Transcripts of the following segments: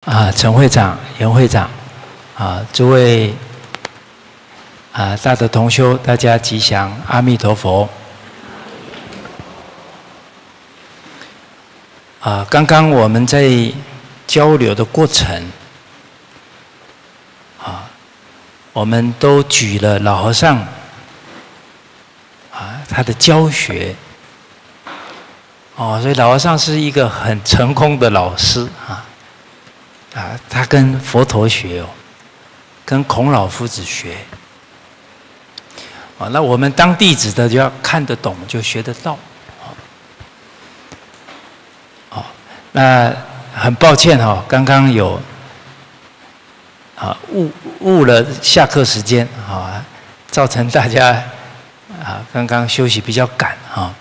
陈会长、严会长，诸位大德同修，大家吉祥，阿弥陀佛。刚刚我们在交流的过程，我们都举了老和尚他的教学，所以老和尚是一个很成功的老师他跟佛陀学跟孔老夫子学那我们当弟子的就要看得懂，就学得到那很抱歉刚刚有误了下课时间造成大家刚刚休息比较赶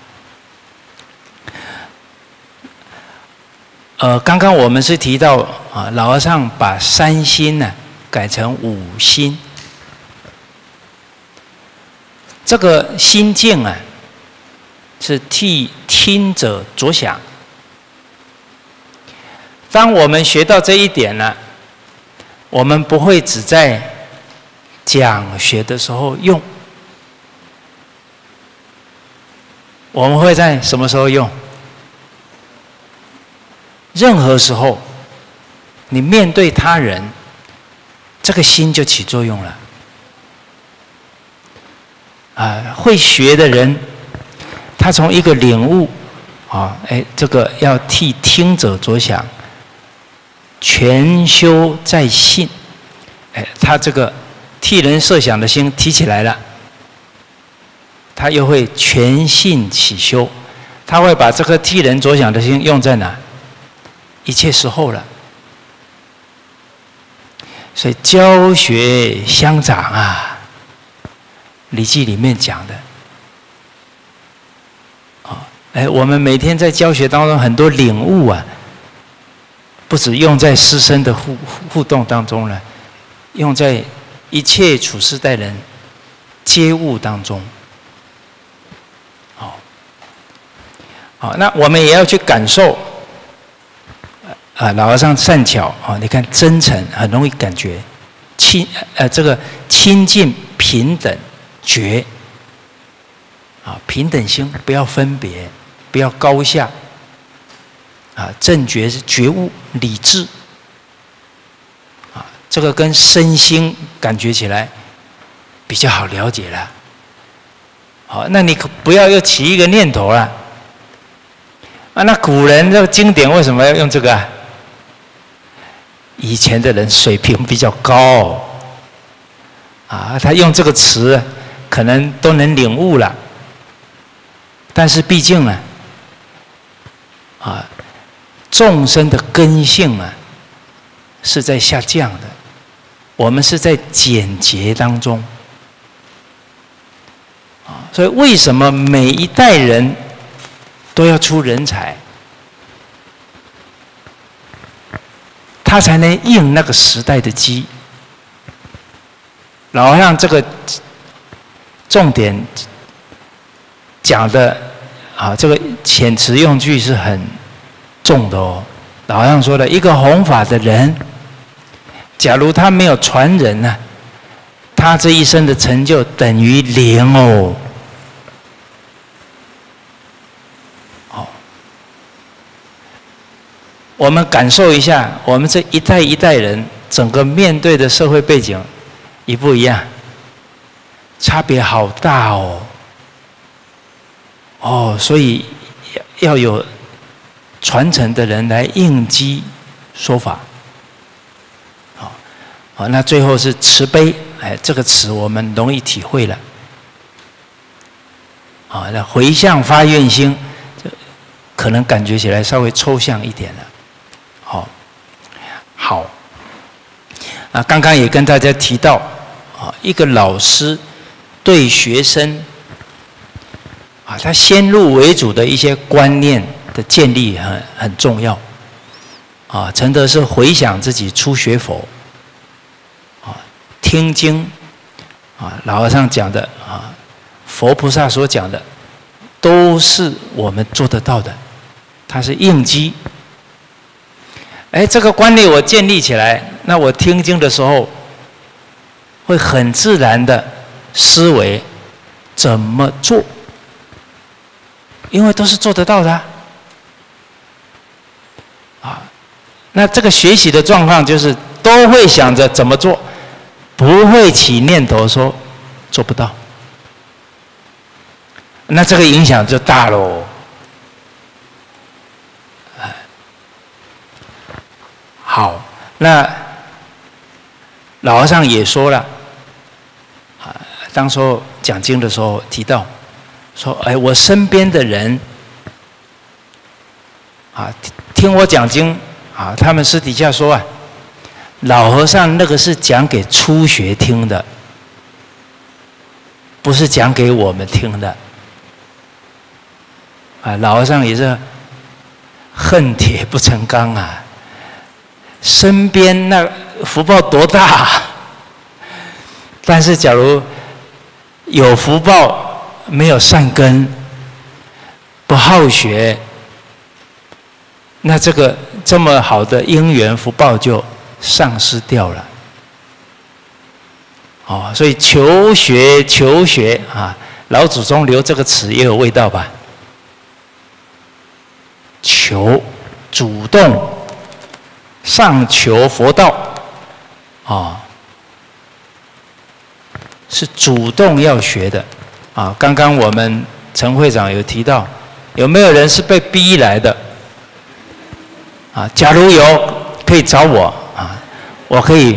刚刚我们是提到老和尚把3心呢改成5心，这个心境是替听者着想。当我们学到这一点呢，我们不会只在讲学的时候用，我们会在什么时候用？任何时候，你面对他人，这个心就起作用了。会学的人，他从一个领悟，这个要替听者着想，全修在信，他这个替人设想的心提起来了，他又会全信起修，他会把这个替人着想的心用在哪？一切时候了。所以教学相长《礼记》里面讲的我们每天在教学当中很多领悟不只用在师生的互动当中了，用在一切处事待人接物当中。那我们也要去感受老和尚善巧你看真诚很容易感觉这个亲近平等觉平等心，不要分别，不要高下正觉是觉悟理智这个跟身心感觉起来比较好了解了。那你不要又起一个念头了那古人这个经典为什么要用这个以前的人水平比较高他用这个词可能都能领悟了，但是毕竟众生的根性是在下降的，我们是在简洁当中所以为什么每一代人都要出人才，他才能应那个时代的机。老和尚这个重点讲的这个遣词用句是很重的老和尚说的，一个弘法的人，假如他没有传人他这一生的成就等于0我们感受一下，我们这一代一代人整个面对的社会背景一不一样？差别好大所以要有传承的人来应机说法。那最后是慈悲，这个词我们容易体会了。那回向发愿心，可能感觉起来稍微抽象一点了。好，刚刚也跟大家提到，一个老师对学生，他先入为主的一些观念的建立很重要。承德是回想自己初学佛，听经，老和尚讲的，佛菩萨所讲的，都是我们做得到的，它是应机。 哎，这个观念我建立起来，那我听经的时候，会很自然的思维怎么做，因为都是做得到的啊。那这个学习的状况就是都会想着怎么做，不会起念头说做不到。那这个影响就大喽。好，那老和尚也说了，当初讲经的时候提到，说，哎，我身边的人，听我讲经，他们私底下说老和尚那个是讲给初学听的，不是讲给我们听的。老和尚也是恨铁不成钢啊。身边那福报多大，但是假如有福报没有善根，不好学，那这个这么好的因缘福报就丧失掉了。所以求学老祖宗留这个词也有味道吧？求，主动。上求佛道，是主动要学的，刚刚我们陈会长有提到，有没有人是被逼来的？假如有，可以找我我可以，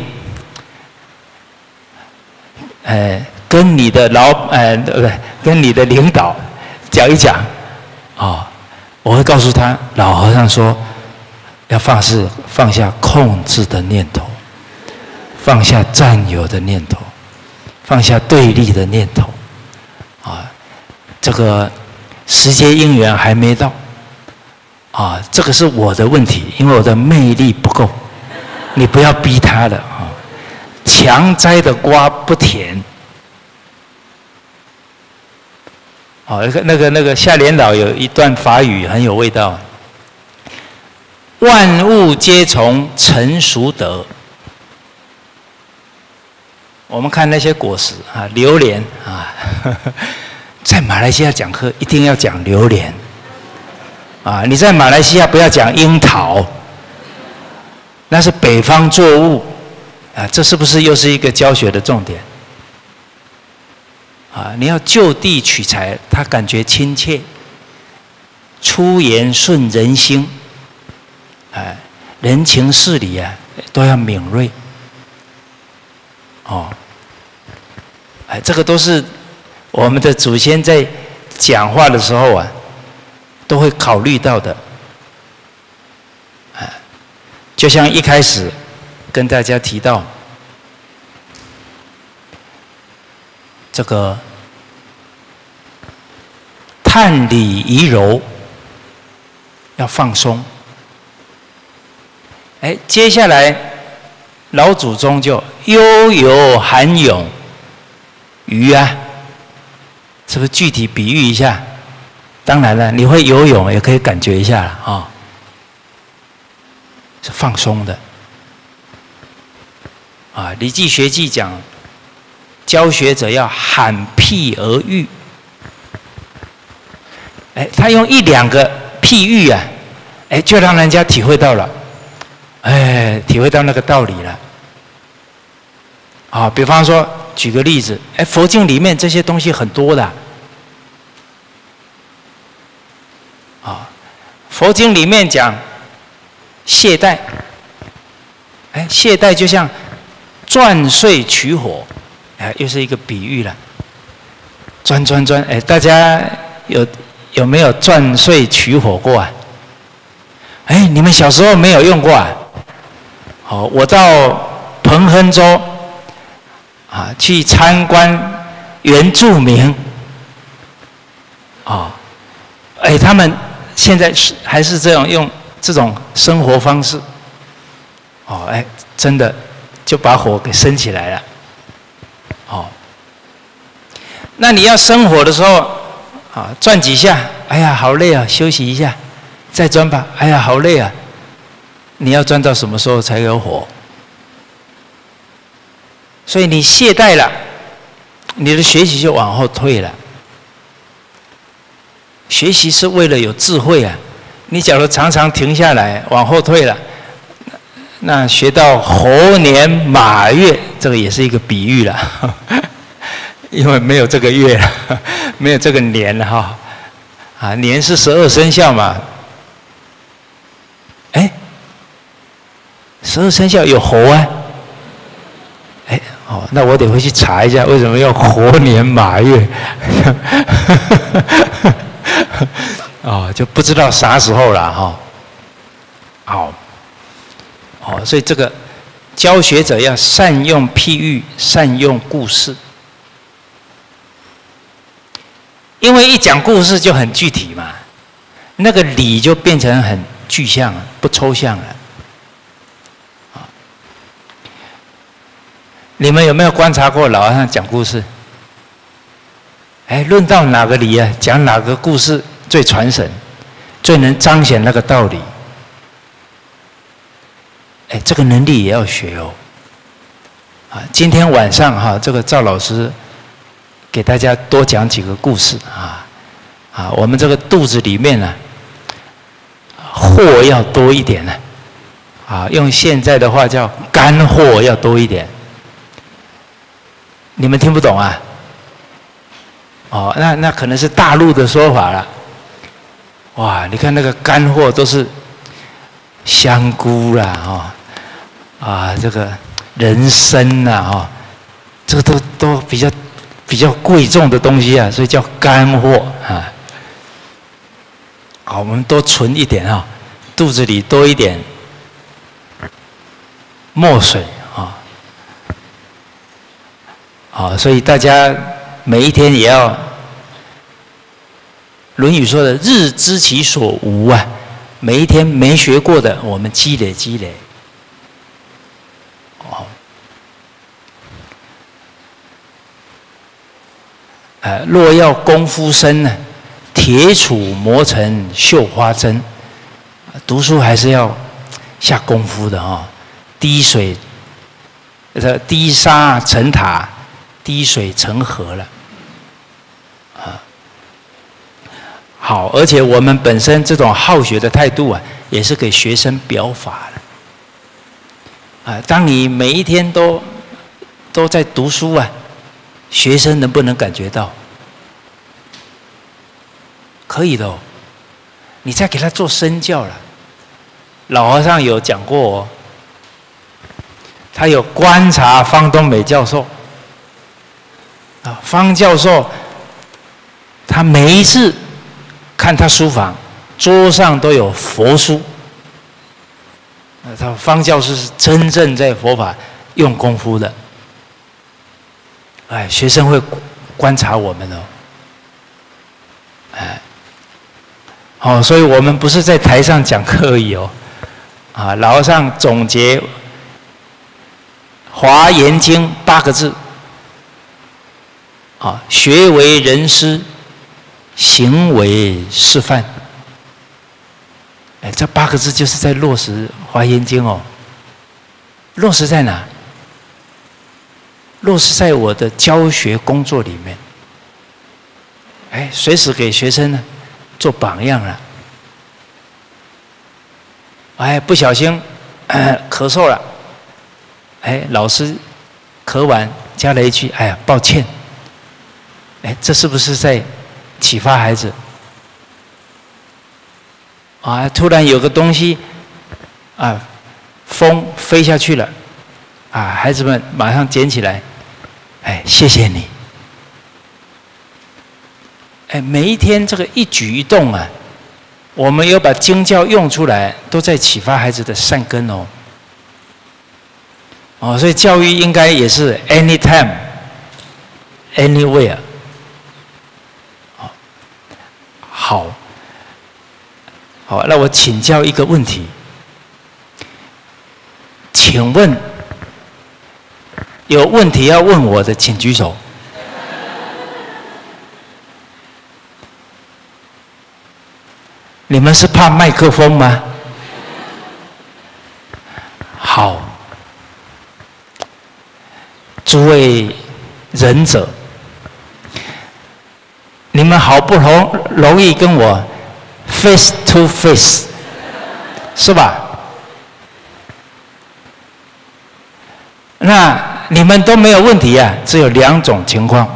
跟你的对不对？跟你的领导讲一讲，我会告诉他，老和尚说。要放下控制的念头，放下占有的念头，放下对立的念头，这个时节因缘还没到，这个是我的问题，因为我的魅力不够，你不要逼他了强摘的瓜不甜。那个夏莲老有一段法语很有味道。万物皆从成熟得。我们看那些果实榴莲在马来西亚讲课一定要讲榴莲你在马来西亚不要讲樱桃，那是北方作物这是不是又是一个教学的重点你要就地取材，他感觉亲切，出言顺人心。人情事理都要敏锐，这个都是我们的祖先在讲话的时候都会考虑到的，就像一开始跟大家提到这个探理仪柔，要放松。接下来老祖宗就悠游涵泳鱼是不是具体比喻一下？当然了，你会游泳也可以感觉一下了是放松的《礼记学记》讲，教学者要罕譬而喻。他用一两个譬喻就让人家体会到了。体会到那个道理了。比方说，举个例子，佛经里面这些东西很多的。佛经里面讲懈怠，懈怠就像钻碎取火，又是一个比喻了。钻，大家有没有钻碎取火过你们小时候没有用过我到彭亨州去参观原住民他们现在还是这样用这种生活方式真的就把火给升起来了那你要生火的时候转几下，哎呀好累啊，休息一下，再钻吧，哎呀好累啊， 你要钻到什么时候才有火？所以你懈怠了，你的学习就往后退了。学习是为了有智慧啊！你假如常常停下来，往后退了，那学到猴年马月，这个也是一个比喻了，因为没有这个月了，没有这个年了哈。啊，年是12生肖嘛，哎，12生肖有猴啊，哎，哦，那我得回去查一下，为什么要猴年马月？哦，就不知道啥时候了哈。好，哦，所以这个教学者要善用譬喻，善用故事，因为一讲故事就很具体嘛，那个理就变成很具象了，不抽象了。你们有没有观察过老和尚讲故事？哎，论到哪个理啊，讲哪个故事最传神，最能彰显那个道理。哎，这个能力也要学哦。啊，今天晚上哈，这个赵老师给大家多讲几个故事啊。啊，我们这个肚子里面呢，货要多一点呢。啊，用现在的话叫干货要多一点。你们听不懂啊？哦，那可能是大陆的说法了。哇，你看那个干货都是香菇啦，啊，这个人参啦，这个都比较贵重的东西啊，所以叫干货啊。好，我们多存一点啊，肚子里多一点墨水啊。好，所以大家每一天也要，《论语》说的“日知其所无”啊，每一天没学过的，我们积累。哦，若要功夫深呢，铁杵磨成绣花针。读书还是要下功夫的哈，滴沙成塔，滴水成河了。好，而且我们本身这种好学的态度啊，也是给学生表法的。当你每一天都在读书啊，学生能不能感觉到？可以的哦。你再给他做身教了。老和尚有讲过哦，他有观察方东美教授。方教授，他每一次看他书房桌上都有佛书。他方教授是真正在佛法用功夫的。哎，学生会观察我们哦。哎，好，所以我们不是在台上讲课而已哦。老和尚总结《华严经》8个字。学为人师，行为示范。哎，这8个字就是在落实《华严经》哦。落实在哪？落实在我的教学工作里面。哎，随时给学生呢做榜样了。哎，不小心咳嗽了，哎，老师咳完加了一句：“哎呀，抱歉。”哎，这是不是在启发孩子？突然有个东西，风飞下去了，孩子们马上捡起来，哎，谢谢你。哎，每一天这个一举一动啊，我们有把经教用出来，都在启发孩子的善根哦。所以教育应该也是 anytime、anywhere。好，那我请教一个问题，请问有问题要问我的，请举手。你们是怕麦克风吗？ 好，诸位仁者，你们好不容易跟我 face to face， 是吧？那你们都没有问题啊，只有2种情况。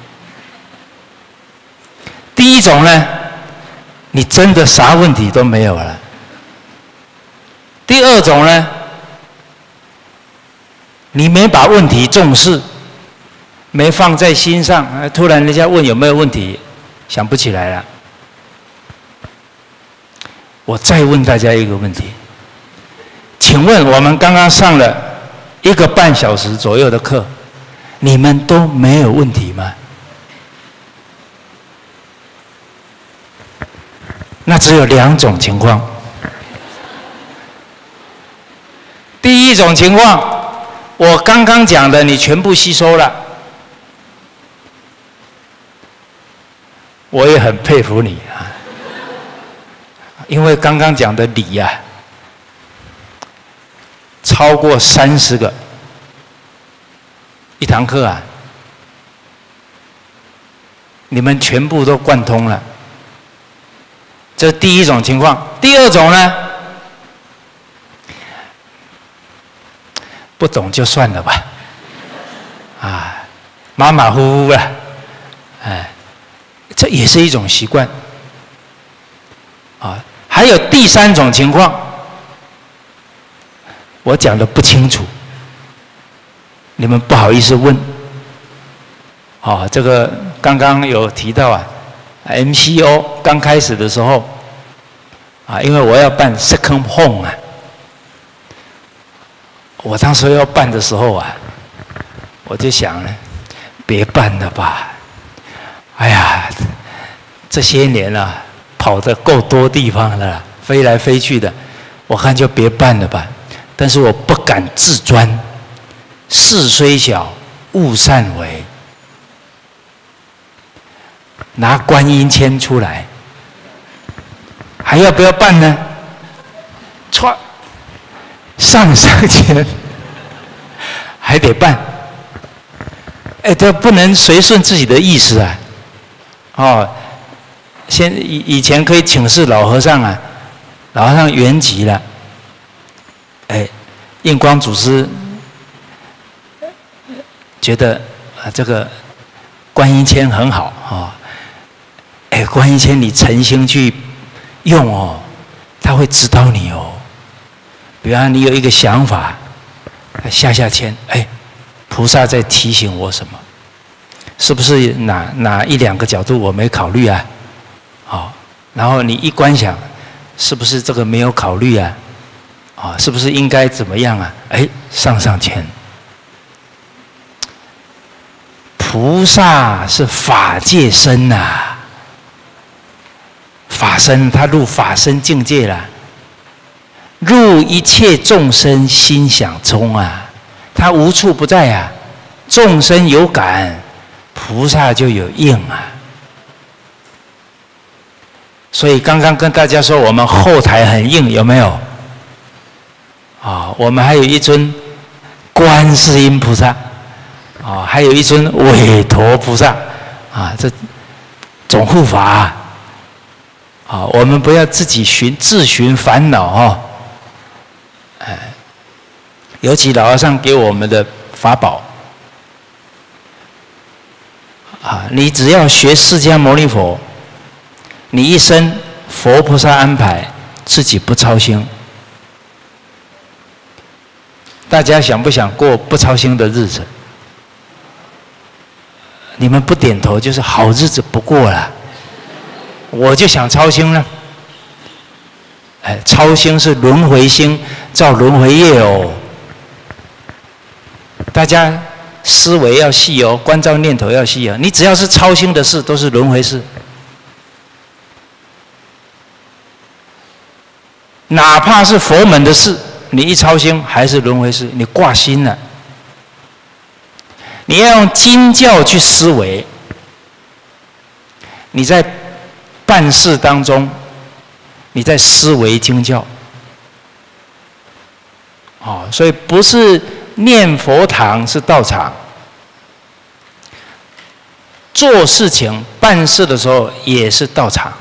第一种呢，你真的啥问题都没有了。第二种呢，你没把问题重视，没放在心上，突然人家问有没有问题，想不起来了。我再问大家一个问题，请问我们刚刚上了1个半小时左右的课，你们都没有问题吗？那只有2种情况。第一种情况，我刚刚讲的你全部吸收了，我也很佩服你啊，因为刚刚讲的理呀，超过30个1堂课啊，你们全部都贯通了。这是第一种情况。第二种呢，不懂就算了吧，啊，马马虎虎了，哎，这也是一种习惯。啊，还有第3种情况，我讲的不清楚，你们不好意思问。啊，这个刚刚有提到啊。MCO 刚开始的时候，啊，因为我要办 second home 啊，我当时要办的时候啊，我就想呢，别办了吧，哎呀，这些年啊，跑得够多地方了，飞来飞去的，我看就别办了吧。但是我不敢自专，事虽小，勿擅为。拿观音签出来，还要不要办呢？上签，还得办。哎，这不能随顺自己的意思啊！哦，以前可以请示老和尚啊，老和尚圆寂了。哎，印光祖师觉得啊，这个观音签很好啊。哦，哎，观音签你诚心去用哦，他会指导你哦。比方你有一个想法，下签，哎，菩萨在提醒我什么？是不是哪1、2个角度我没考虑啊？好，然后你一观想，是不是这个没有考虑啊？啊，是不是应该怎么样啊？哎，上签。菩萨是法界身呐。法身，他入法身境界了，入一切众生心想中啊，他无处不在啊。众生有感，菩萨就有应啊。所以刚刚跟大家说，我们后台很硬，有没有？啊，我们还有一尊观世音菩萨，啊，还有一尊韦陀菩萨，啊，这总护法啊。啊，我们不要自己自寻烦恼哦。哎，尤其老和尚给我们的法宝啊，你只要学释迦牟尼佛，你一生佛菩萨安排，自己不操心。大家想不想过不操心的日子？你们不点头，就是好日子不过了。我就想操心了，哎，操心是轮回心造轮回业哦。大家思维要细哦，关照念头要细哦。你只要是操心的事，都是轮回事。哪怕是佛门的事，你一操心还是轮回事，你挂心了。你要用经教去思维，你在办事当中，你在思维经教， 哦，所以不是念佛堂是道场，做事情办事的时候也是道场。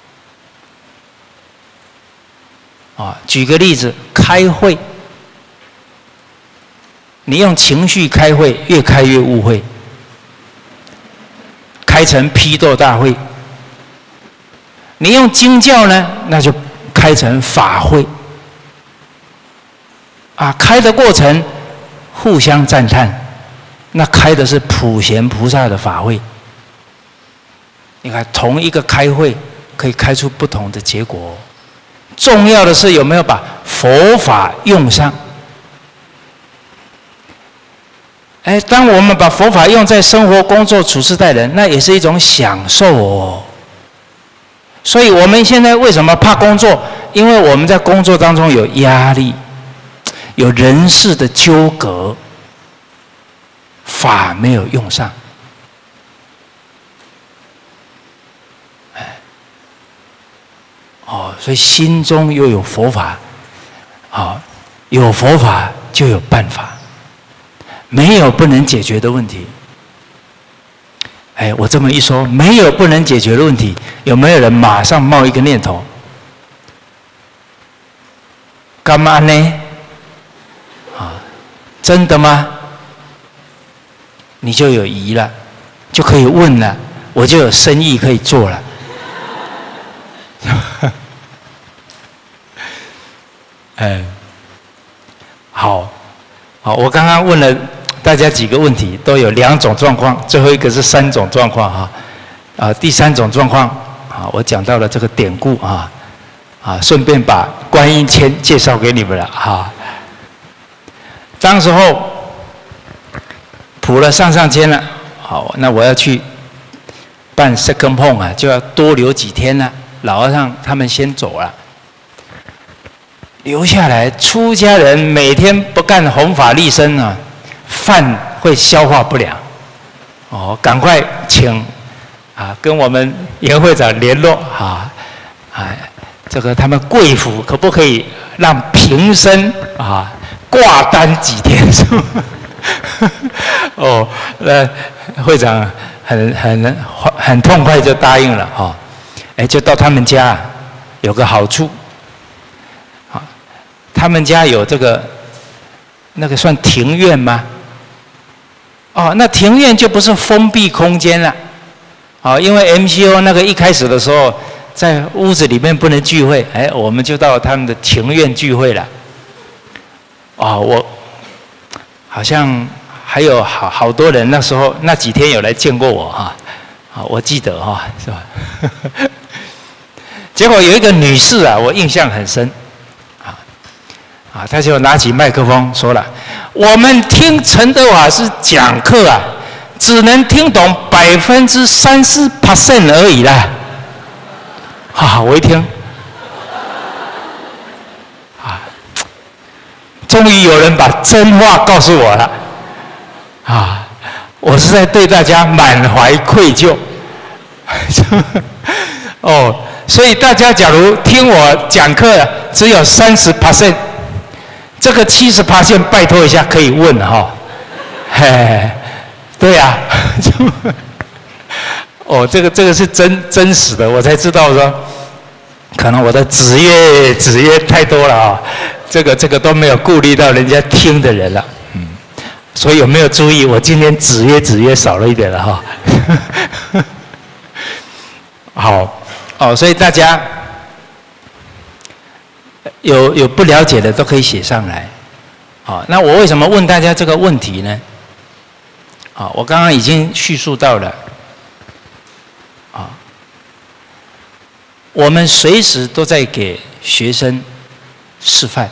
啊，举个例子，开会，你用情绪开会，越开越误会，开成批斗大会；你用经教呢，那就开成法会。啊，开的过程互相赞叹，那开的是普贤菩萨的法会。你看，同一个开会可以开出不同的结果。重要的是有没有把佛法用上。哎，当我们把佛法用在生活、工作、处事待人，那也是一种享受哦。所以我们现在为什么怕工作？因为我们在工作当中有压力，有人事的纠葛，法没有用上。哦，所以心中又有佛法，啊，有佛法就有办法，没有不能解决的问题。哎，我这么一说，没有不能解决的问题，有没有人马上冒一个念头？干嘛呢？啊，真的吗？你就有疑了，就可以问了，我就有生意可以做了。哎，好，我刚刚问了大家几个问题，都有2种状况，最后一个是3种状况哈。第3种状况啊，我讲到了这个典故顺便把观音签介绍给你们了哈。当时候谱了上签了，好，那我要去办 second home 啊，就要多留几天了。老和尚他们先走了，留下来出家人每天不干弘法利生啊，饭会消化不良。哦，赶快请跟我们严会长联络这个他们贵府可不可以让平生挂单几天？哦，会长很痛快就答应了哈。哎，就到他们家，有个好处，他们家有这个那个算庭院吗？哦，那庭院就不是封闭空间了，因为 MCO 那个一开始的时候，在屋子里面不能聚会，哎，我们就到他们的庭院聚会了。我好像还有好多人那时候那几天有来见过我我记得是吧？结果有一个女士我印象很深，她就拿起麦克风说了：“我们听陈德华是讲课只能听懂30%而已啦。”我一听，终于有人把真话告诉我了，我是在对大家满怀愧疚。哦。所以大家假如听我讲课只有30%，这个70%拜托一下可以问嘿，对呀，这个是真实的，我才知道说，可能我的子业太多了这个都没有顾虑到人家听的人了，所以有没有注意我今天子业少了一点了好。所以大家有不了解的都可以写上来。那我为什么问大家这个问题呢？我刚刚已经叙述到了，我们随时都在给学生示范。《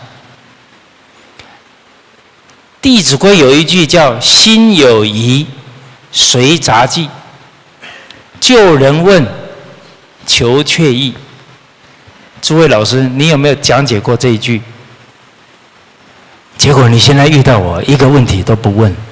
弟子规》有一句叫"心有疑，随杂记，就人问，求确意"。诸位老师，你有没有讲解过这一句？结果你现在遇到我，一个问题都不问，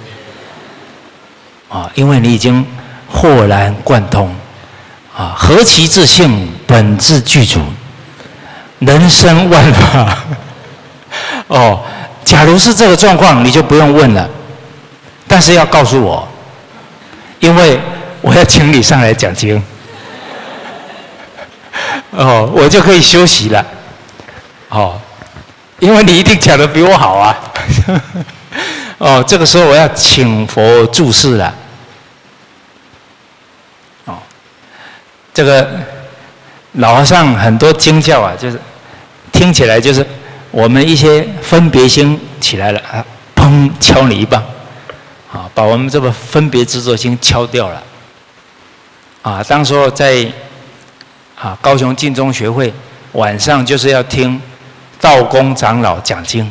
因为你已经豁然贯通，何其自性，本自具足，人生万法。 假如是这个状况，你就不用问了，但是要告诉我，因为我要请你上来讲经。哦，我就可以休息了。哦，因为你一定讲得比我好啊。哦，这个时候我要请佛注释了。哦，这个老和尚很多经教啊，就是听起来就是我们一些分别心起来了啊，砰敲你一棒，啊，把我们这个分别执着心敲掉了。啊，当时候在高雄净宗学会晚上就是要听道公长老讲经。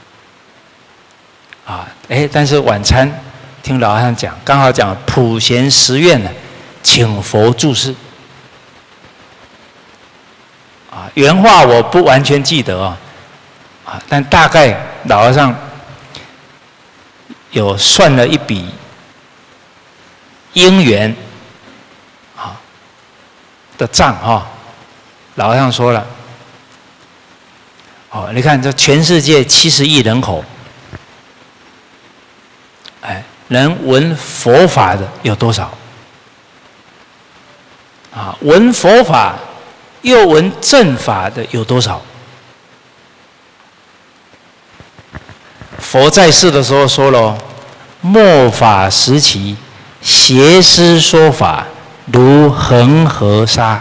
但是晚餐听老和尚讲，刚好讲普贤十愿呢，请佛注释。原话我不完全记得但大概老和尚有算了一笔因缘的账老和尚说了，你看这全世界70亿人口。能闻佛法的有多少？闻佛法又闻正法的有多少？佛在世的时候说了，末法时期，邪师说法如恒河沙。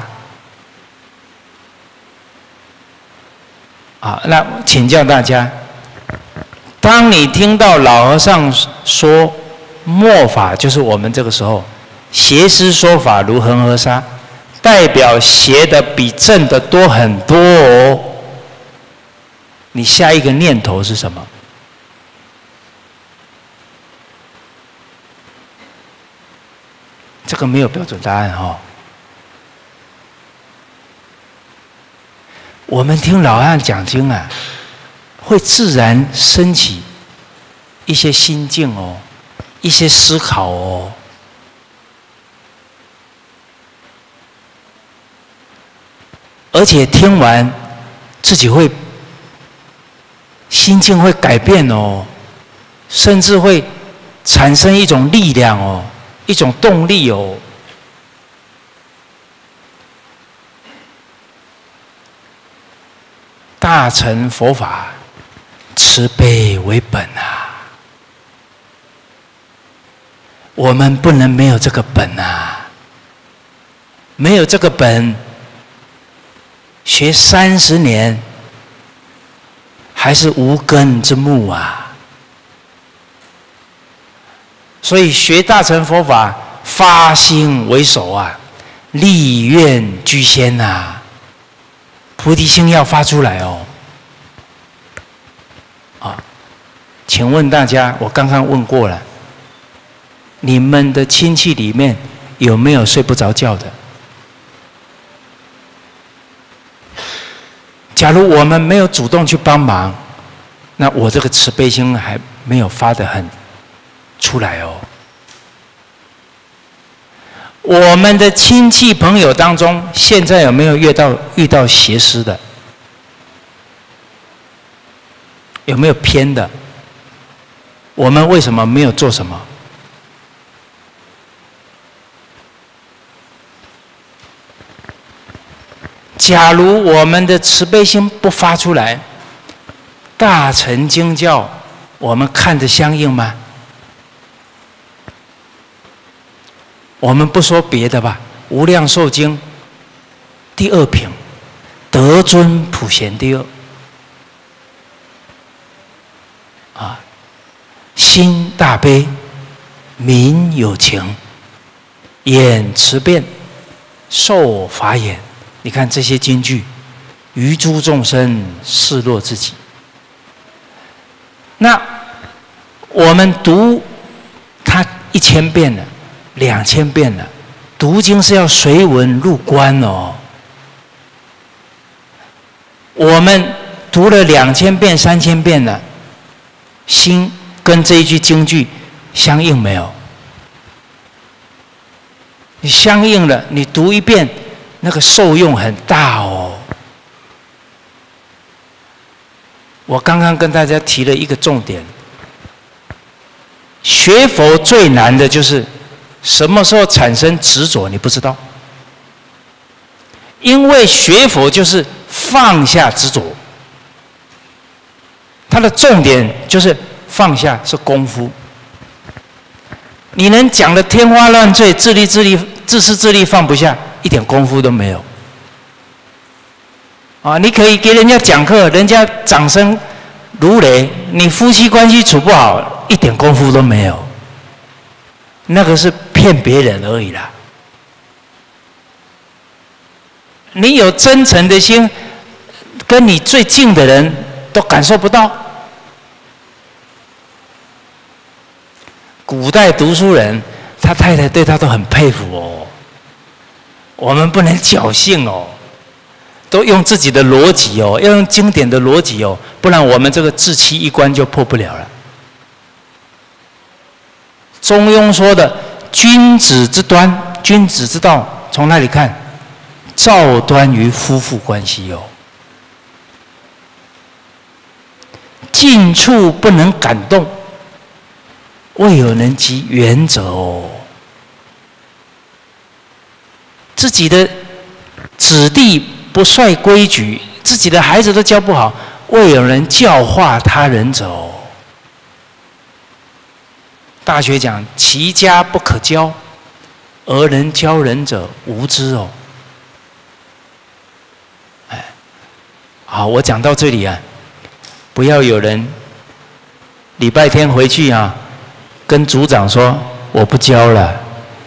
那请教大家，当你听到老和尚说末法，就是我们这个时候，邪师说法如恒河沙，代表邪的比正的多很多哦。你下一个念头是什么？这个没有标准答案我们听老和尚讲经啊，会自然升起一些心境一些思考而且听完自己会心境会改变甚至会产生一种力量一种动力大乘佛法，慈悲为本我们不能没有这个本没有这个本，学30年还是无根之木所以学大乘佛法，发心为首立愿居先菩提心要发出来请问大家，我刚刚问过了，你们的亲戚里面有没有睡不着觉的？假如我们没有主动去帮忙，那我这个慈悲心还没有发得很出来我们的亲戚朋友当中，现在有没有遇到邪师的？有没有偏的？我们为什么没有做什么？假如我们的慈悲心不发出来，大乘经教我们看得相应吗？我们不说别的吧，《无量寿经》第2品，德尊普贤第2心大悲，民有情，眼慈辩，受法眼。你看这些金句，于诸众生视若自己。那我们读它1000遍了，2000遍了，读经是要随文入观我们读了2000遍、3000遍了，心跟这一句经句相应没有？你相应了，你读一遍，那个受用很大我刚刚跟大家提了一个重点，学佛最难的就是什么时候产生执着，你不知道。因为学佛就是放下执着，它的重点就是放下是功夫。你能讲得天花乱坠，自私自利放不下，一点功夫都没有。啊，你可以给人家讲课，人家掌声如雷，你夫妻关系处不好，一点功夫都没有。那个是骗别人而已啦。你有真诚的心，跟你最近的人都感受不到。古代读书人，他太太对他都很佩服哦。我们不能侥幸哦，都用自己的逻辑哦，要用经典的逻辑哦，不然我们这个自欺一关就破不了了。中庸说的君子之端，君子之道，从哪里看？照端于夫妇关系哦。近处不能感动，未有能及远者哦。自己的子弟不率规矩，自己的孩子都教不好，未有人教化他人者哦。大学讲齐家不可教，而能教人者无知哦。哎，好，我讲到这里啊，不要有人礼拜天回去啊，跟组长说我不教了。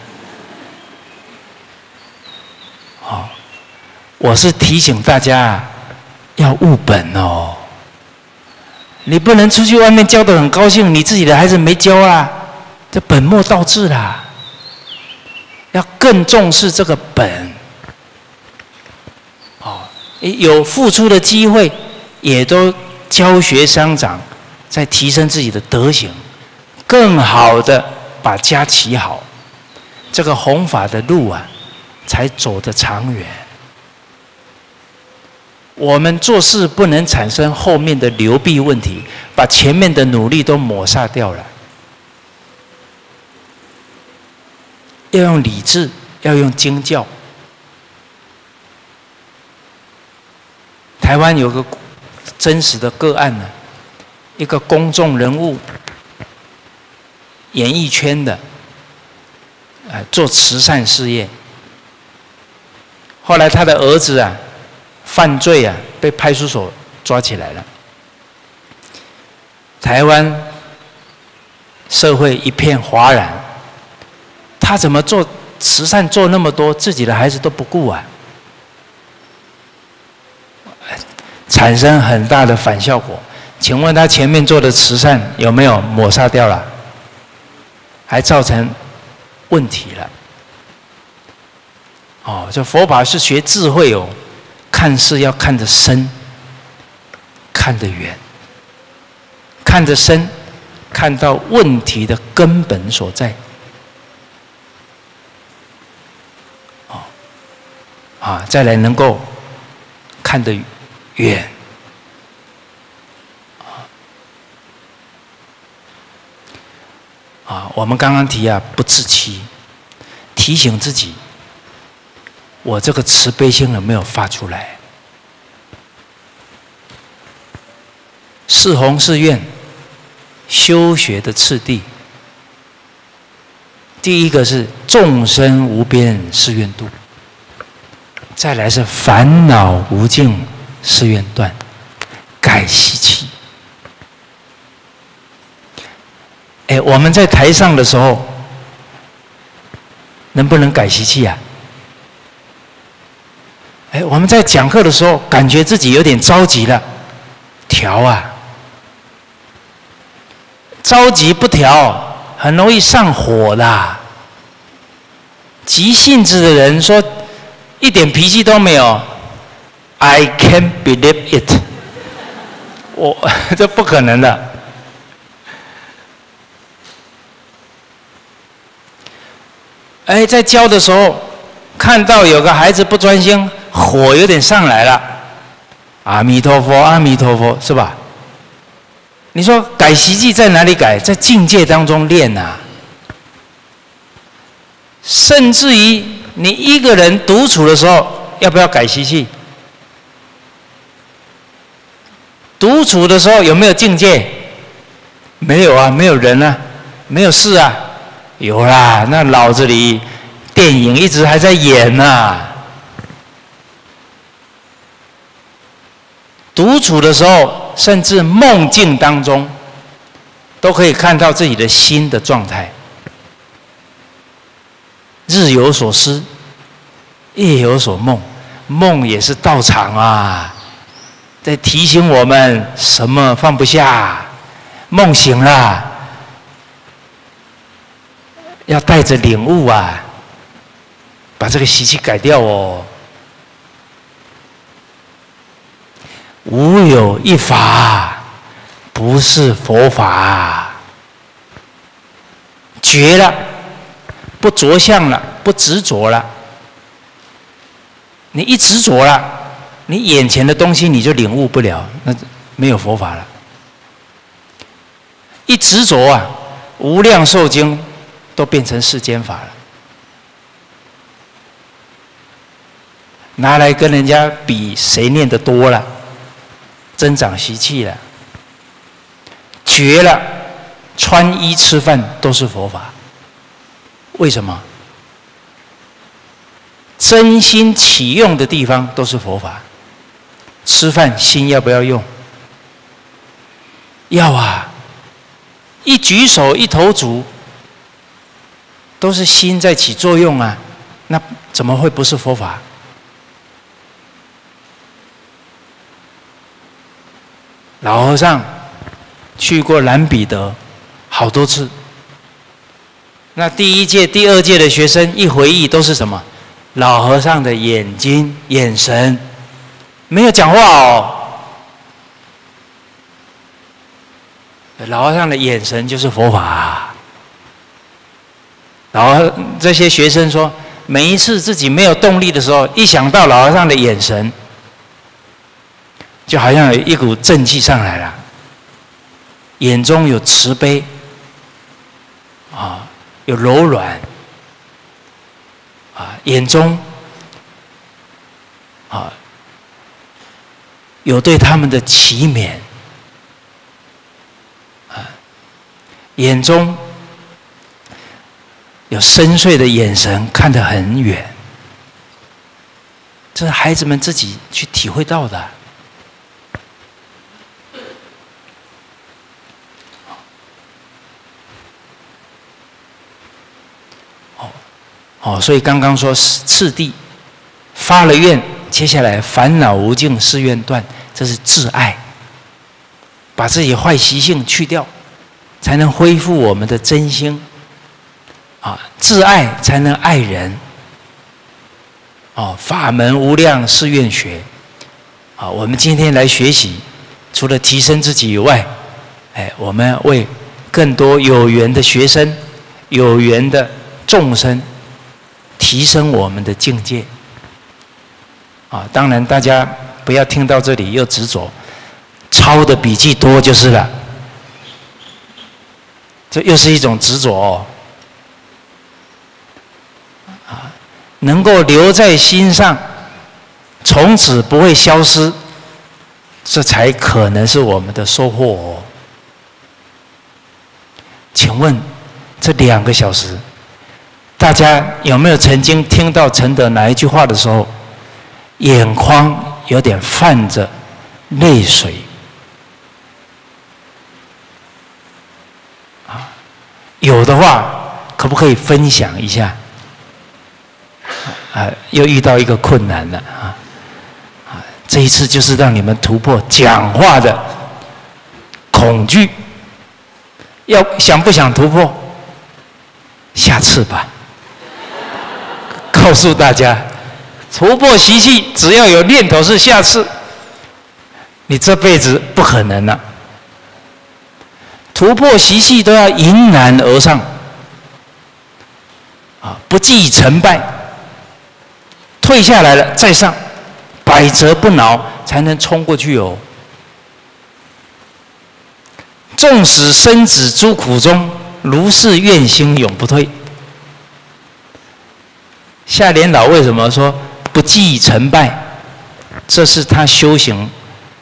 好，我是提醒大家要务本哦。你不能出去外面教得很高兴，你自己的孩子没教啊，这本末倒置啦。要更重视这个本。哦，有付出的机会，也都教学相长，在提升自己的德行，更好的把家齐好，这个弘法的路啊，才走得长远。我们做事不能产生后面的流弊问题，把前面的努力都抹杀掉了。要用理智，要用经教。台湾有个真实的个案呢，一个公众人物，演艺圈的，做慈善事业。后来他的儿子啊，犯罪啊，被派出所抓起来了。台湾社会一片哗然。他怎么做慈善做那么多，自己的孩子都不顾啊？产生很大的反效果。请问他前面做的慈善有没有抹杀掉了？还造成问题了。哦，这佛法是学智慧哦，看事要看得深，看得远，看得深，看到问题的根本所在。啊，再来能够看得远。啊，我们刚刚提啊，不自欺，提醒自己，我这个慈悲心有没有发出来？是弘是愿，修学的次第，第一个是众生无边誓愿度。再来是烦恼无尽誓愿断，改习气。哎，我们在台上的时候，能不能改习气啊？哎，我们在讲课的时候，感觉自己有点着急了，调啊！着急不调，很容易上火的。急性子的人说，一点脾气都没有 ，I can't believe it。这不可能的。哎，在教的时候，看到有个孩子不专心，火有点上来了。阿弥陀佛，阿弥陀佛，是吧？ 你说改习气在哪里改？在境界当中练啊。甚至于你一个人独处的时候，要不要改习气？独处的时候有没有境界？没有啊，没有人啊，没有事啊。有啦，那脑子里电影一直还在演啊。独处的时候，甚至梦境当中，都可以看到自己的心的状态。日有所思，夜有所梦，梦也是道场啊，在提醒我们什么放不下。梦醒了，要带着领悟啊，把这个习气改掉哦。无有一法不是佛法，觉了，不着相了，不执着了。你一执着了，你眼前的东西你就领悟不了，那没有佛法了。一执着啊，无量寿经都变成世间法了，拿来跟人家比谁念得多了。增长习气了，觉了，穿衣吃饭都是佛法。为什么？真心起用的地方都是佛法。吃饭心要不要用？要啊！一举手一投足，都是心在起作用啊，那怎么会不是佛法？老和尚去过兰彼得好多次。那第一届、第二届的学生一回忆都是什么？老和尚的眼睛、眼神，没有讲话哦。老和尚的眼神就是佛法。这些学生说，每一次自己没有动力的时候，一想到老和尚的眼神，就好像有一股正气上来了，眼中有慈悲，啊，有柔软，啊，眼中，啊，有对他们的祈勉，啊，眼中有深邃的眼神，看得很远，这是孩子们自己去体会到的。所以刚刚说次第发了愿，接下来烦恼无尽，誓愿断，这是自爱，把自己坏习性去掉，才能恢复我们的真心。自爱才能爱人。法门无量誓愿学。我们今天来学习，除了提升自己以外，我们为更多有缘的学生、有缘的众生，提升我们的境界。当然大家不要听到这里又执着，抄的笔记多就是了，这又是一种执着哦。能够留在心上，从此不会消失，这才可能是我们的收获哦。请问这2个小时，大家有没有曾经听到承德哪一句话的时候，眼眶有点泛着泪水？有的话，可不可以分享一下？又遇到一个困难了这一次就是让你们突破讲话的恐惧。想不想突破？下次吧。告诉大家，突破习气，只要有念头是下次，你这辈子不可能了。突破习气都要迎难而上，不计成败，退下来了再上，百折不挠，才能冲过去哦。 纵使身止诸苦中，如是愿心永不退。夏莲老为什么说不计成败？这是他修行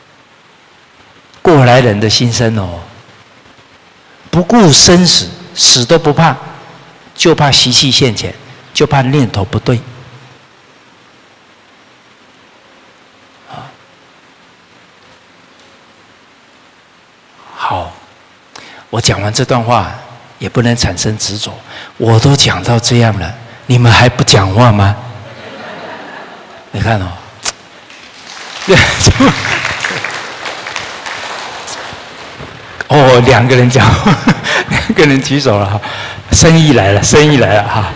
过来人的心声哦。不顾生死，死都不怕，就怕习气现前，就怕念头不对。好，我讲完这段话也不能产生执着。我都讲到这样了，你们还不讲话吗？你看哦，哦，两个人讲话，两个人举手了哈，生意来了，生意来了哈。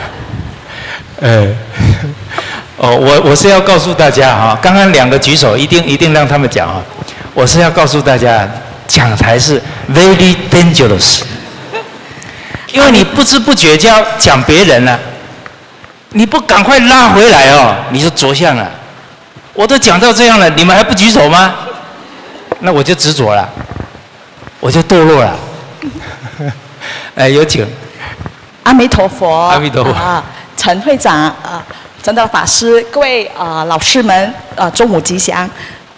我是要告诉大家哈，刚刚两个举手，一定让他们讲啊。我是要告诉大家，讲台是 very dangerous， 因为你不知不觉就要讲别人了，你不赶快拉回来哦，你就着相了。我都讲到这样了，你们还不举手吗？那我就执着了，我就堕落了。有请。 阿弥陀佛。 阿弥陀佛。 陈会长真的法师，各位老师们中午吉祥。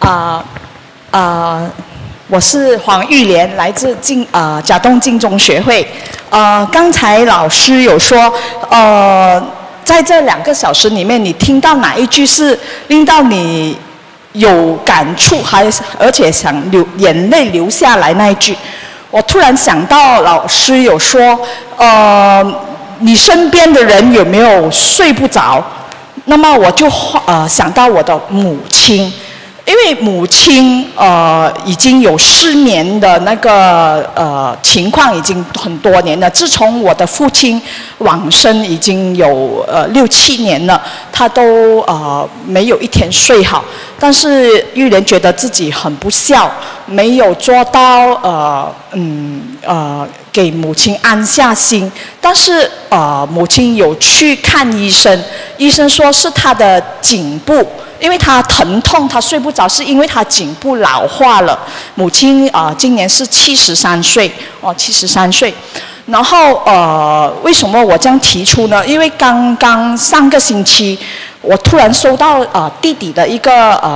我是黄玉莲，来自甲东净宗学会。刚才老师有说，在这2个小时里面，你听到哪一句是令到你有感触，而且想眼泪流下来那一句？我突然想到，老师有说，你身边的人有没有睡不着？那么我就想到我的母亲。因为母亲已经有失眠的那个情况已经很多年了。自从我的父亲往生已经有6、7年了，他都没有一天睡好。但是玉莲觉得自己很不孝，没有做到给母亲安下心。但是母亲有去看医生，医生说是她的颈部。因为他疼痛，他睡不着，是因为他颈部老化了。母亲今年是73岁，73岁。然后为什么我这样提出呢？因为刚刚上个星期，我突然收到弟弟的一个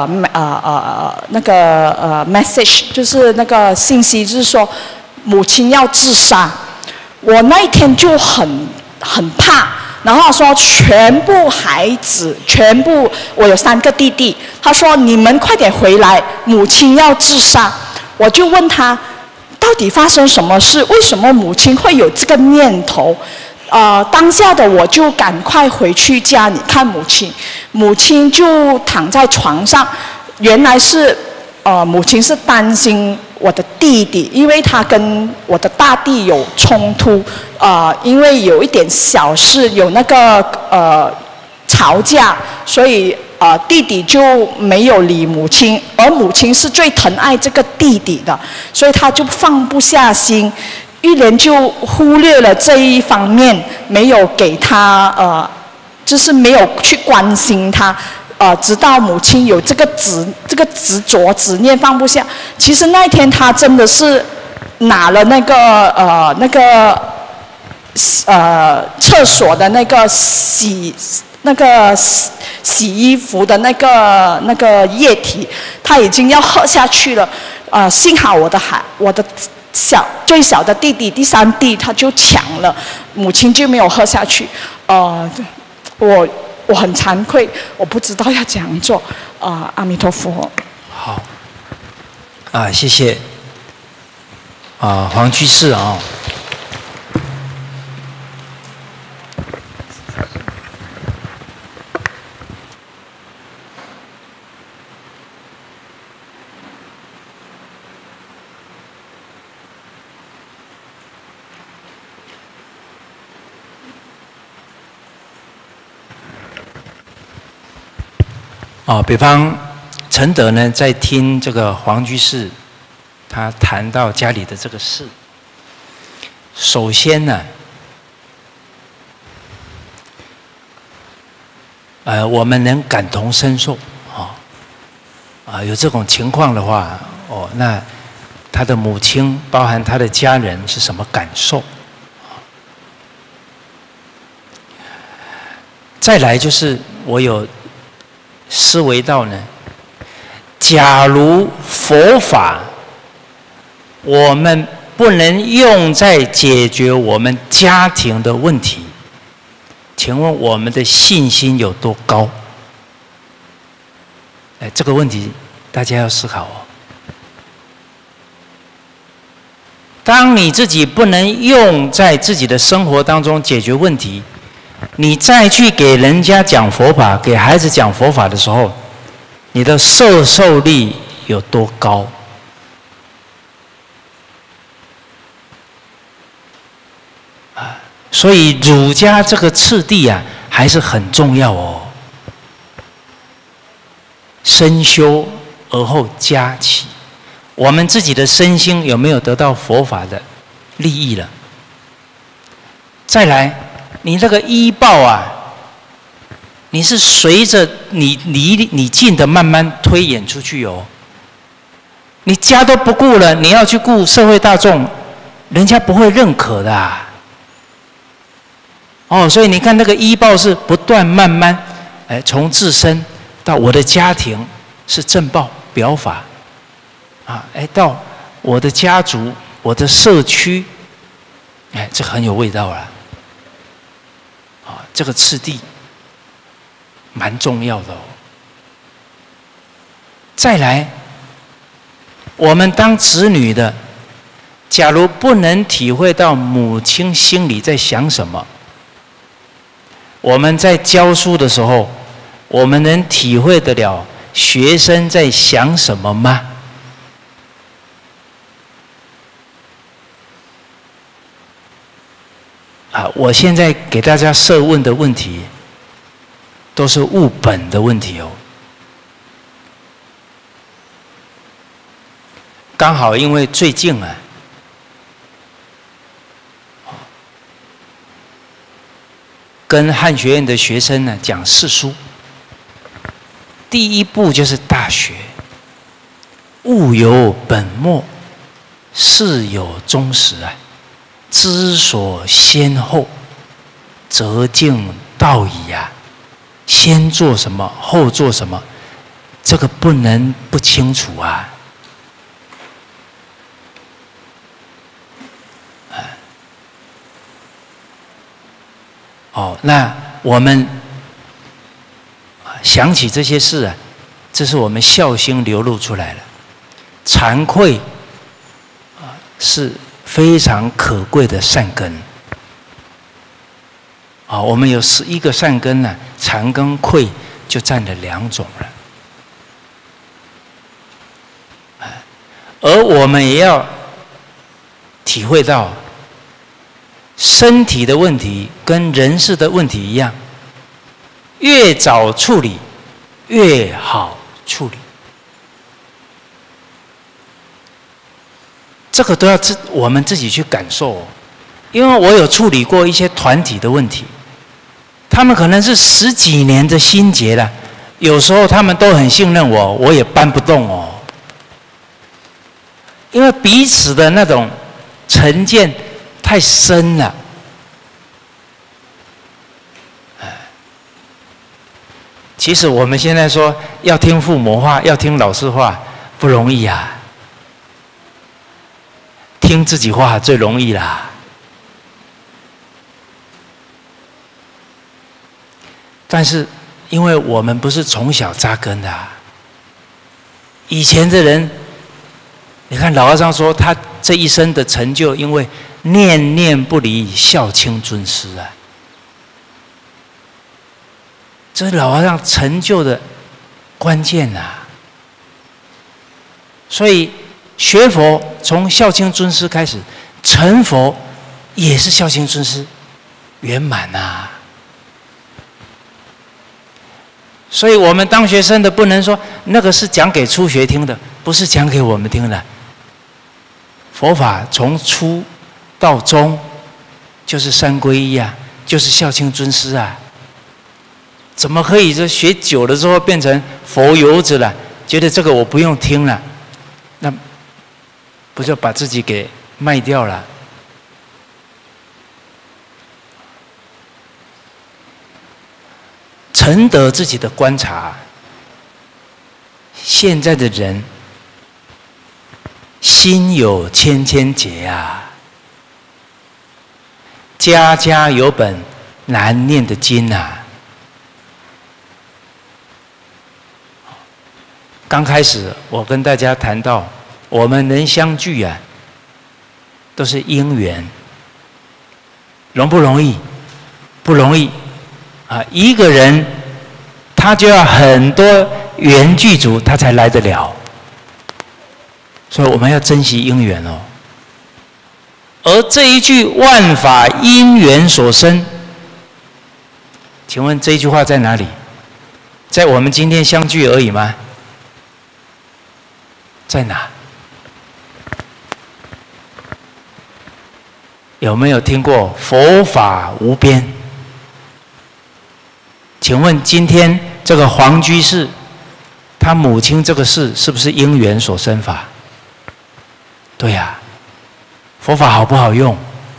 message， 就是那个信息，就是说母亲要自杀。我那一天就很怕。然后他说，全部孩子，我有3个弟弟。他说，你们快点回来，母亲要自杀。我就问他，到底发生什么事？为什么母亲会有这个念头？当下的我就赶快回去家里看母亲。母亲就躺在床上，原来是母亲是担心我的弟弟，因为他跟我的大弟有冲突，因为有一点小事有那个吵架，所以弟弟就没有理母亲，而母亲是最疼爱这个弟弟的，所以他就放不下心。玉莲就忽略了这一方面，没有给他就是没有去关心他。直到母亲有这个执着执念放不下。其实那一天他真的是拿了那个厕所的那个洗衣服的那个液体，他已经要喝下去了。幸好我的最小的弟弟第3弟他就抢了，母亲就没有喝下去。我很惭愧，我不知道要怎样做。阿弥陀佛。 好。谢谢。黄居士啊。比方陈德呢，在听这个黄居士他谈到家里的这个事，首先呢，我们能感同身受，有这种情况的话，那他的母亲，包含他的家人是什么感受。再来就是我有思维到呢，假如佛法我们不能用在解决我们家庭的问题，请问我们的信心有多高？这个问题大家要思考哦。当你自己不能用在自己的生活当中解决问题，你再去给人家讲佛法，给孩子讲佛法的时候，你的受力有多高？所以儒家这个次第啊，还是很重要哦。身修而后家齐，我们自己的身心有没有得到佛法的利益了？再来，你这个依报啊，你是随着你近的慢慢推演出去哦。你家都不顾了，你要去顾社会大众，人家不会认可的啊。哦，所以你看那个依报是不断慢慢，从自身到我的家庭是正报表法，啊，到我的家族、我的社区，这很有味道了。啊，这个次第蛮重要的哦。再来，我们当子女的，假如不能体会到母亲心里在想什么，我们在教书的时候，我们能体会得了学生在想什么吗？我现在给大家设问的问题，都是务本的问题哦。刚好因为最近啊，跟汉学院的学生呢讲四书，第一步就是《大学》，物有本末，事有终始啊。知所先后，则近道矣啊！先做什么，后做什么，这个不能不清楚啊！那我们想起这些事啊，这是我们孝心流露出来了。惭愧是非常可贵的善根。我们有11个善根呢，惭跟愧就占了2种了。而我们也要体会到，身体的问题跟人事的问题一样，越早处理越好处理。这个都要我们自己去感受哦。因为我有处理过一些团体的问题，他们可能是10几年的心结了，有时候他们都很信任我，我也搬不动哦。因为彼此的那种成见太深了。其实我们现在说要听父母话，要听老师话，不容易啊。听自己话最容易啦。但是，因为我们不是从小扎根的以前的人，你看老和尚说他这一生的成就，因为念念不离孝亲尊师啊。这是老和尚成就的关键啊。所以学佛从孝亲尊师开始，成佛也是孝亲尊师圆满啊。所以我们当学生的不能说那个是讲给初学听的，不是讲给我们听的。佛法从初到终就是三皈依啊，就是孝亲尊师啊。怎么可以说学久了之后变成佛油子了？觉得这个我不用听了，那不就把自己给卖掉了？承得自己的观察，现在的人心有千千结啊，家家有本难念的经啊。刚开始我跟大家谈到，我们能相聚啊，都是因缘，容不容易？不容易啊！一个人他就要很多缘具足，他才来得了。所以我们要珍惜因缘哦。而这一句“万法因缘所生”，请问这一句话在哪里？在我们今天相聚而已吗？在哪？有没有听过佛法无边？请问今天这个黄居士，他母亲这个事是不是因缘所生法？对呀，佛法好不好用？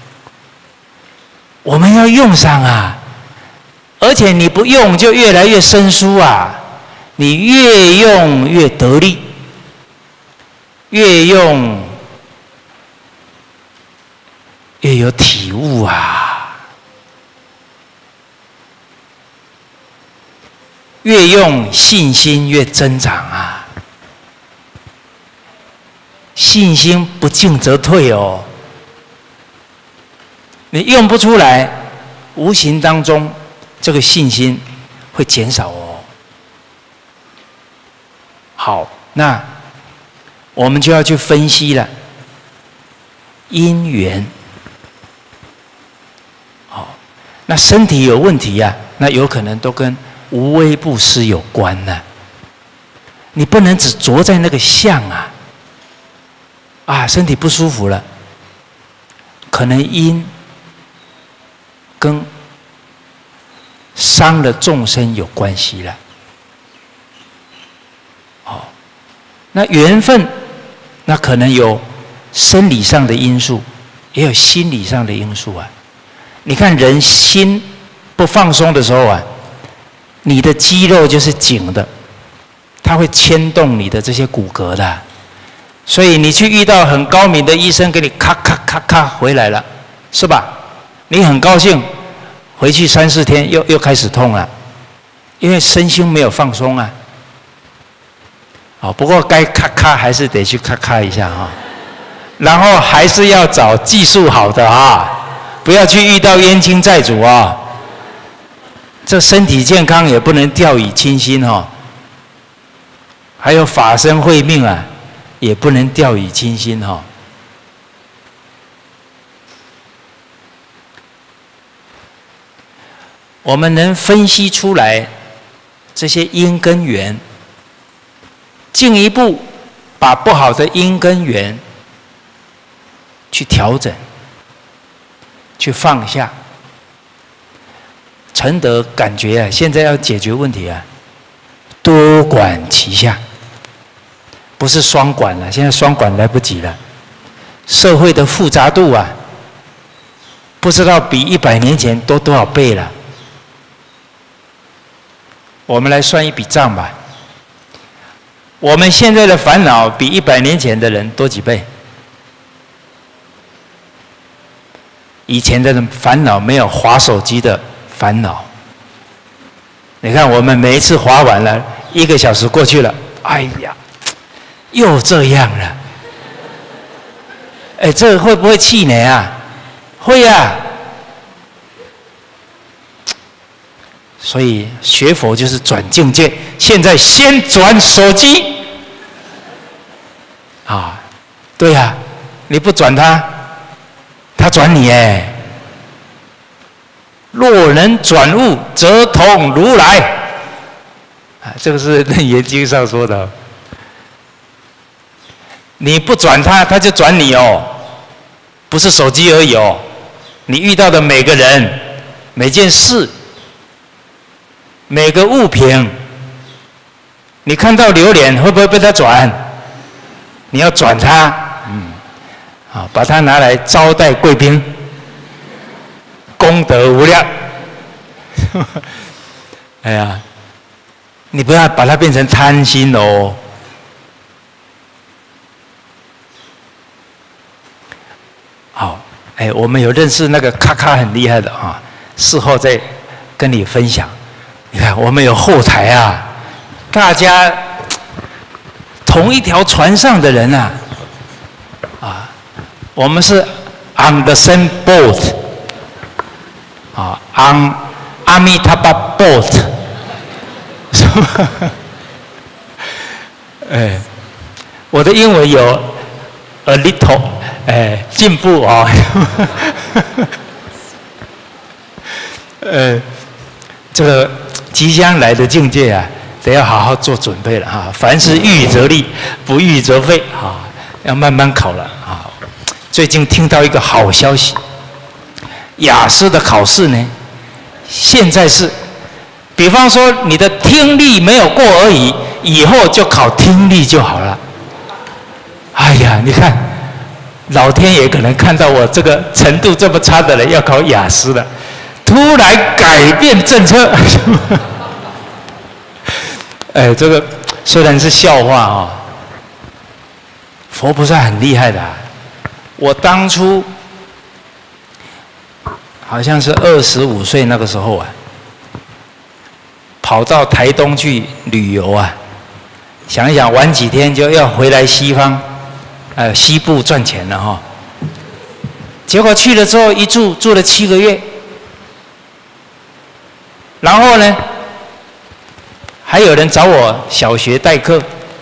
我们要用上啊！而且你不用就越来越生疏啊！你越用越得力，越用越有体悟啊！越用信心越增长啊！信心不进则退哦。你用不出来，无形当中这个信心会减少哦。好，那我们就要去分析了。因缘，好，那身体有问题呀、那有可能都跟无微不施有关呢、你不能只着在那个相啊。啊，身体不舒服了，可能因跟伤了众生有关系了。好，那缘分，那可能有生理上的因素，也有心理上的因素啊。你看人心不放松的时候啊，你的肌肉就是紧的，它会牵动你的这些骨骼的。所以你去遇到很高明的医生，给你咔咔咔咔回来了，是吧？你很高兴，回去3、4天又开始痛了，因为身心没有放松啊。好，不过该咔咔还是得去咔咔一下啊，然后还是要找技术好的啊，不要去遇到冤亲债主啊。这身体健康也不能掉以轻心哈。还有法身慧命啊，也不能掉以轻心哈。我们能分析出来这些因跟缘，进一步把不好的因跟缘去调整，去放下。承德感觉啊，现在要解决问题啊，多管齐下，不是双管了，现在双管来不及了。社会的复杂度啊，不知道比100年前多多少倍了。我们来算一笔账吧。我们现在的烦恼比100年前的人多几倍？以前的人烦恼没有滑手机的烦恼。你看，我们每一次滑完了，1个小时过去了，哎呀，又这样了。哎，这会不会气馁啊？会啊。所以学佛就是转境界，现在先转手机。啊，对呀、啊，你不转他，他转你哎。若能转物，则同如来。啊，这个是《楞严经》上说的。你不转他，他就转你哦，不是手机而已哦。你遇到的每个人、每件事、每个物品，你看到榴莲会不会被他转？你要转他， 啊，把它拿来招待贵宾，功德无量。哎呀，你不要把它变成贪心哦。好，哎，我们有认识那个咔咔很厉害的啊，事后再跟你分享。你看，我们有后台啊，大家同一条船上的人啊，啊，我们是 on the same boat， 啊 ，on Amitabha boat， 是吧？哎，我的英文有 a little。哎，进步哦！这个即将来的境界啊，得要好好做准备了哈。凡事预则立，不预则废啊，要慢慢考了啊。最近听到一个好消息，雅思的考试呢，现在是，比方说你的听力没有过而已，以后就考听力就好了。哎呀，你看。老天爷可能看到我这个程度这么差的人要考雅思了，突然改变政策。哎，这个虽然是笑话哦，佛菩萨很厉害的啊。我当初好像是25岁那个时候啊，跑到台东去旅游啊，想一想玩几天就要回来西方。西部赚钱了哈，结果去了之后一住了7个月，然后呢，还有人找我小学代课，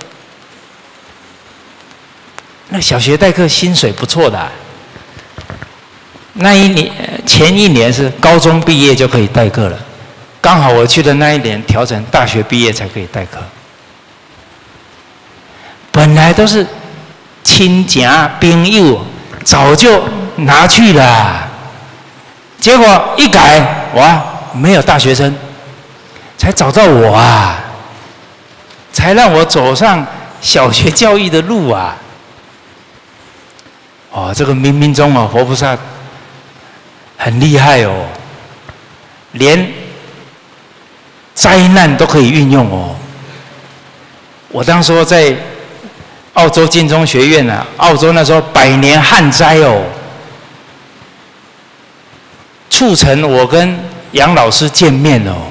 那小学代课薪水不错的啊，那一年前一年是高中毕业就可以代课了，刚好我去的那一年调整大学毕业才可以代课，本来都是。亲戚朋友早就拿去了，结果一改，哇，没有大学生，才找到我啊，才让我走上小学教育的路啊。哦，这个冥冥中哦，佛菩萨很厉害哦，连灾难都可以运用哦。我当时在澳洲晋中学院啊，澳洲那时候100年旱灾哦，促成我跟杨老师见面哦。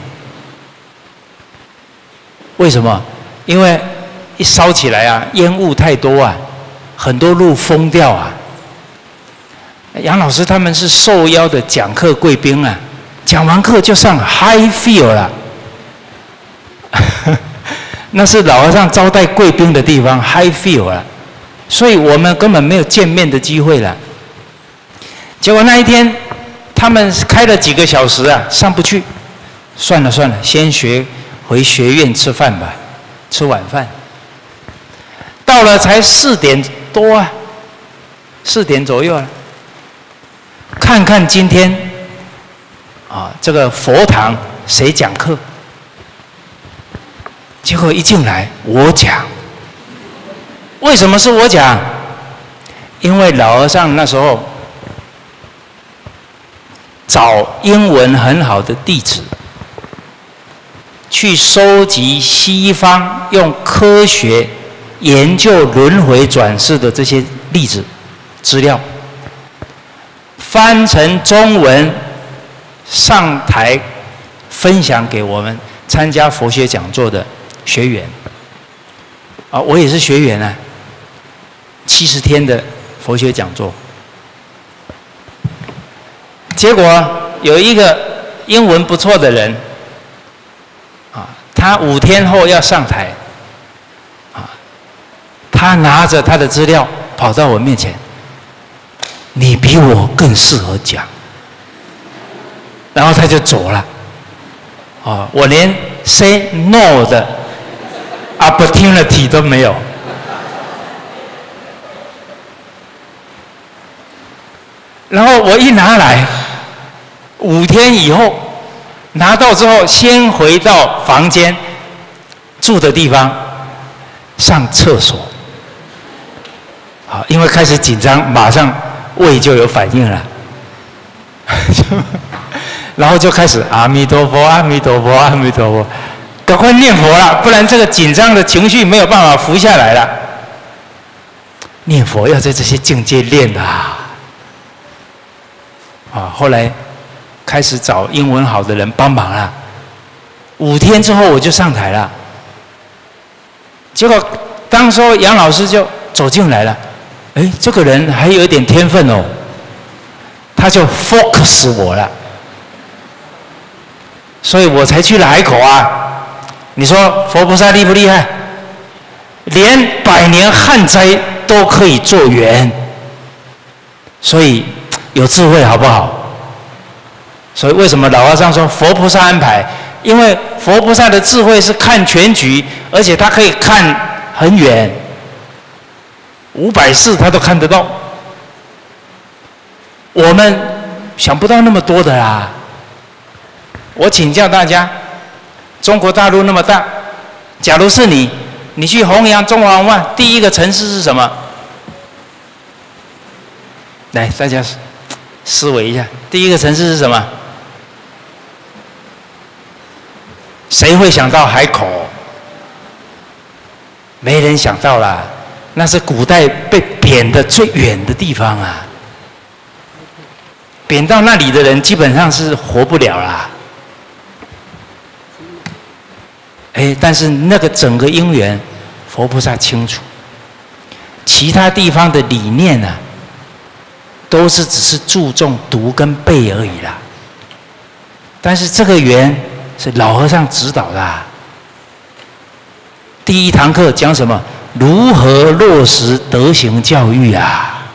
为什么？因为一烧起来啊，烟雾太多啊，很多路封掉啊。杨老师他们是受邀的讲课贵宾啊，讲完课就上 high field 了。那是老和尚招待贵宾的地方 ，high field 了，所以我们根本没有见面的机会了。结果那一天，他们开了几个小时啊，上不去，算了，先回学院吃饭吧，吃晚饭。到了才4点多啊，4点左右啊，看看今天啊，这个佛堂谁讲课？结果一进来，我讲。为什么是我讲？因为老和尚那时候找英文很好的弟子，去收集西方用科学研究轮回转世的这些例子资料，翻成中文上台分享给我们参加佛学讲座的学员。啊，我也是学员啊，70天的佛学讲座。结果有一个英文不错的人，啊，他5天后要上台，啊，他拿着他的资料跑到我面前，你比我更适合讲，然后他就走了，啊，我连 say no 的 opportunity 都没有。然后我一拿来，5天以后拿到之后，先回到房间住的地方上厕所。 好，因为开始紧张，马上胃就有反应了，然后就开始阿弥陀佛，阿弥陀佛，阿弥陀佛，赶快念佛了，不然这个紧张的情绪没有办法浮下来了。念佛要在这些境界练的啊！后来开始找英文好的人帮忙了。5天之后我就上台了，结果当时候杨老师就走进来了，哎，这个人还有一点天分哦，他就 focus 我了，所以我才去了海口啊。你说佛菩萨厉不厉害？连100年旱灾都可以做缘，所以有智慧好不好？所以为什么老和尚说佛菩萨安排？因为佛菩萨的智慧是看全局，而且他可以看很远，500世他都看得到。我们想不到那么多的啦。我请教大家，中国大陆那么大，假如是你去弘扬中华文化，第一个城市是什么？来，大家思维一下，第一个城市是什么？谁会想到海口？没人想到啦，那是古代被贬的最远的地方啊。贬到那里的人基本上是活不了啦。但是那个整个因缘，佛菩萨清楚。其他地方的理念啊，都是只是注重读跟背而已啦。但是这个缘是老和尚指导的啊。第1堂课讲什么？如何落实德行教育啊？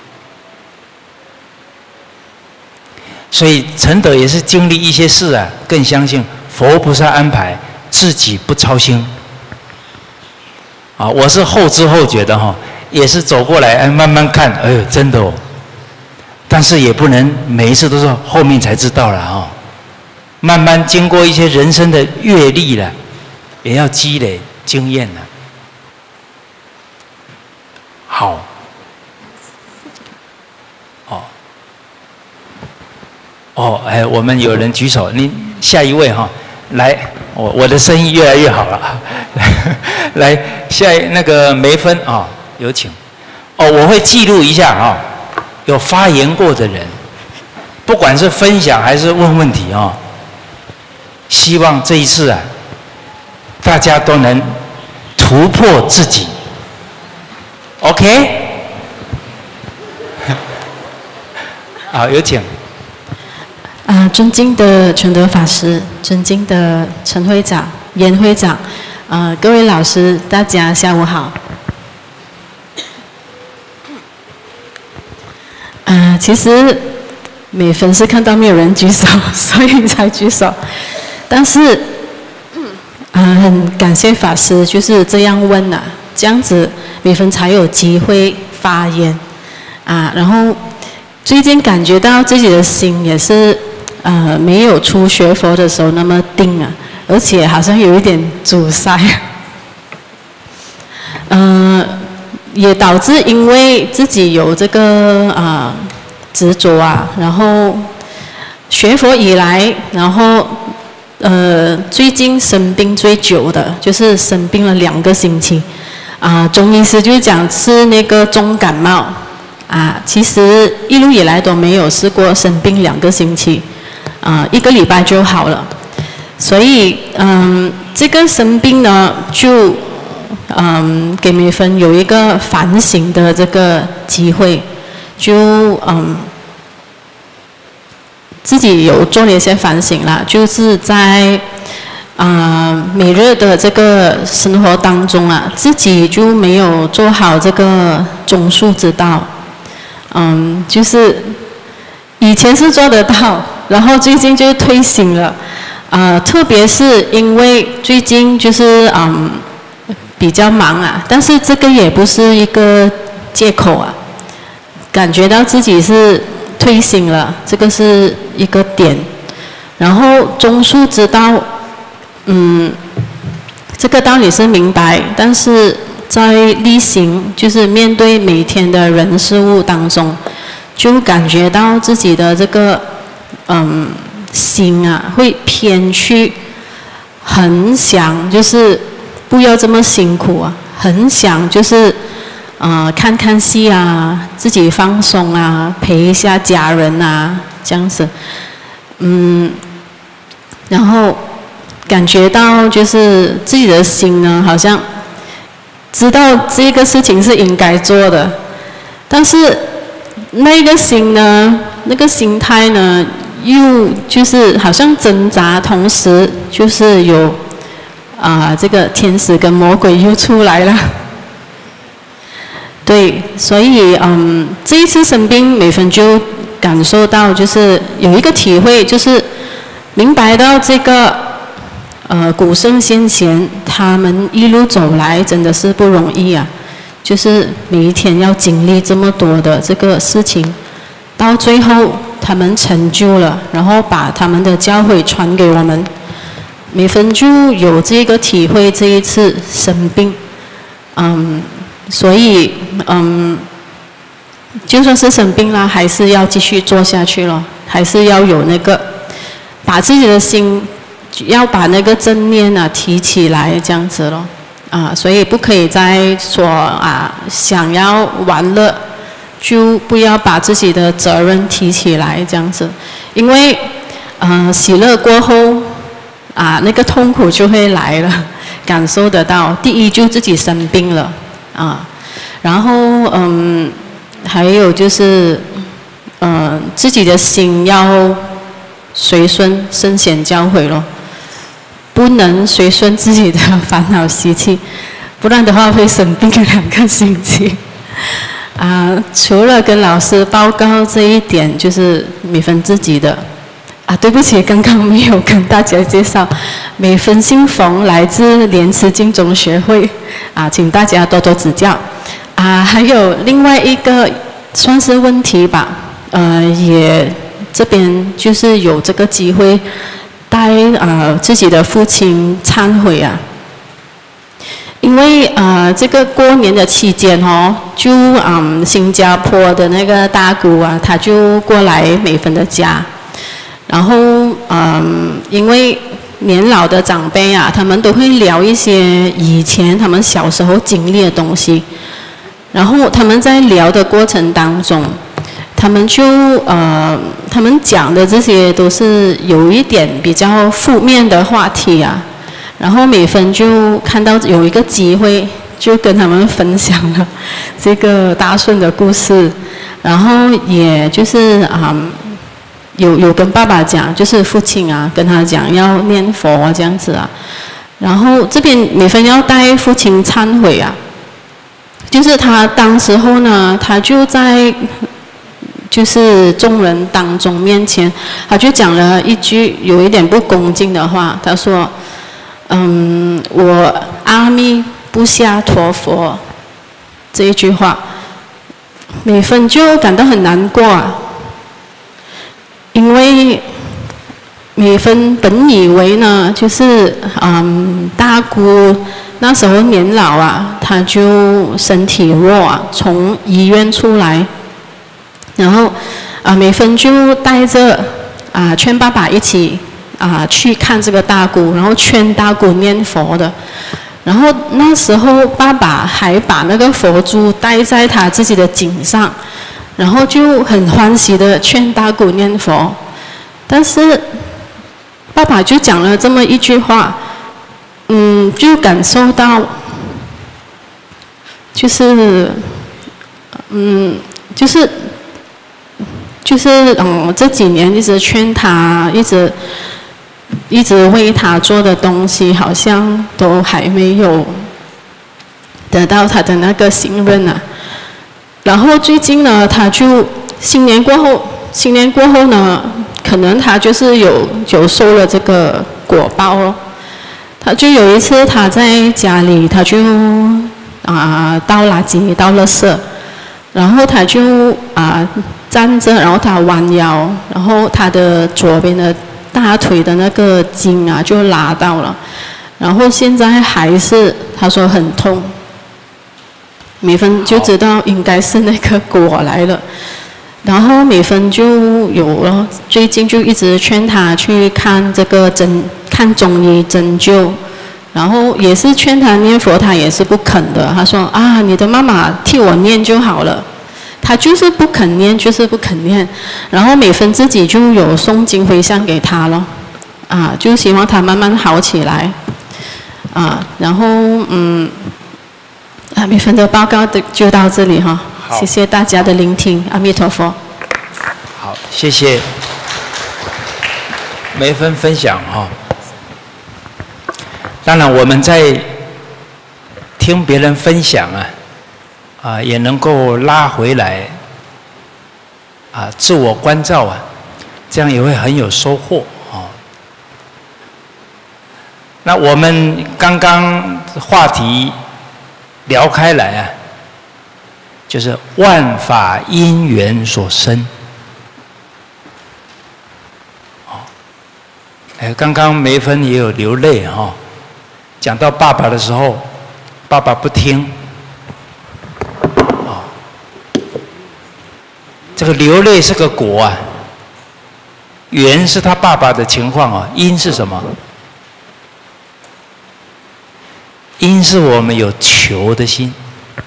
所以承德也是经历一些事啊，更相信佛菩萨安排，自己不操心。我是后知后觉的哈，也是走过来慢慢看，哎呦，真的哦。但是也不能每一次都是后面才知道了哦。慢慢经过一些人生的阅历了，也要积累经验了。好，我们有人举手，你下一位哈，来，我的生意越来越好了，来下那个梅芬啊，有请。我会记录一下啊，有发言过的人，不管是分享还是问问题啊。希望这一次啊，大家都能突破自己。OK？ 好，有请。 尊敬的承德法师，尊敬的陈会长、严会长，各位老师，大家下午好。其实美芬是看到没有人举手，所以才举手。但是，很感谢法师就是这样问啊，这样子美芬才有机会发言然后最近感觉到自己的心也是没有初学佛的时候那么定啊，而且好像有一点阻塞。也导致因为自己有这个执着然后学佛以来，然后最近生病最久的就是生病了2个星期中医师就讲是那个重感冒其实一路以来都没有试过生病2个星期1个礼拜就好了，所以这个生病呢就给美芬有一个反省的这个机会，就自己有做了一些反省啦，就是在每日的这个生活当中自己就没有做好这个中恕之道，就是以前是做得到，然后最近就退行了，特别是因为最近就是比较忙但是这个也不是一个借口感觉到自己是退行了，这个是一个点。然后中恕之道，这个道理是明白，但是在例行就是面对每天的人事物当中，就感觉到自己的这个心啊会偏去，很想就是不要这么辛苦啊，很想就是看看戏啊，自己放松啊，陪一下家人啊，这样子，然后感觉到就是自己的心呢，好像知道这个事情是应该做的，但是那个心呢，那个心态呢，又就是好像挣扎，同时就是有这个天使跟魔鬼又出来了。对，所以这一次生病，美芬就感受到就是有一个体会，就是明白到这个古圣先贤他们一路走来真的是不容易啊，就是每一天要经历这么多的这个事情，到最后他们成就了，然后把他们的教诲传给我们。美芬就有这个体会，这一次生病，所以就算是生病了，还是要继续做下去咯，还是要有那个把自己的心，要把那个正念啊提起来，这样子咯，所以不可以再说想要玩乐，就不要把自己的责任提起来，这样子，因为喜乐过后那个痛苦就会来了，感受得到。第一就自己生病了然后还有就是自己的心要随顺圣贤教诲咯，不能随顺自己的烦恼习气，不然的话会生病2个星期。除了跟老师报告这一点，就是美芬自己的对不起，刚刚没有跟大家介绍，美芬姓冯，来自莲池净宗学会请大家多多指教还有另外一个算是问题吧，也这边就是有这个机会带自己的父亲忏悔因为这个过年的期间就新加坡的那个大姑他就过来美芬的家，然后因为年老的长辈他们都会聊一些以前他们小时候经历的东西，然后他们在聊的过程当中，他们就他们讲的这些都是有一点比较负面的话题然后美芬就看到有一个机会，就跟他们分享了这个大顺的故事，然后也就是有跟爸爸讲，就是父亲跟他讲要念佛这样子然后这边美芬要带父亲忏悔就是他当时候呢，他就在就是众人当中面前，他就讲了一句有一点不恭敬的话，他说我阿弥不下陀佛这一句话，美芬就感到很难过因为美芬本以为呢，就是大姑那时候年老她就身体弱从医院出来，然后美芬就带着劝爸爸一起去看这个大姑，然后劝大姑念佛的。然后那时候爸爸还把那个佛珠戴在他自己的颈上，然后就很欢喜的劝大姑念佛。但是爸爸就讲了这么一句话，就感受到就是这几年一直劝他，一直为他做的东西，好像都还没有得到他的那个信任然后最近呢，他就新年过后呢，可能他就是有收了这个果报咯。他就有一次他在家里，他就倒垃圾倒垃圾，然后他就站着，然后他弯腰，然后他的左边的大腿的那个筋就拉到了，然后现在还是他说很痛美芬就知道应该是那个果来了，然后美芬就有了，最近就一直劝他去看看中医针灸，然后也是劝他念佛，他也是不肯的。他说啊，你的妈妈替我念就好了，他就是不肯念，就是不肯念。然后美芬自己就有诵经回向给他了，啊，就希望他慢慢好起来，啊，然后美芬的报告就到这里哈，谢谢大家的聆听，阿弥陀佛。 好，谢谢梅芬分享哈。当然，我们在听别人分享也能够拉回来自我关照这样也会很有收获那我们刚刚话题聊开来就是万法因缘所生。刚刚梅芬也有流泪讲到爸爸的时候，爸爸不听，这个流泪是个果缘是他爸爸的情况因是什么？因是我们有求的心。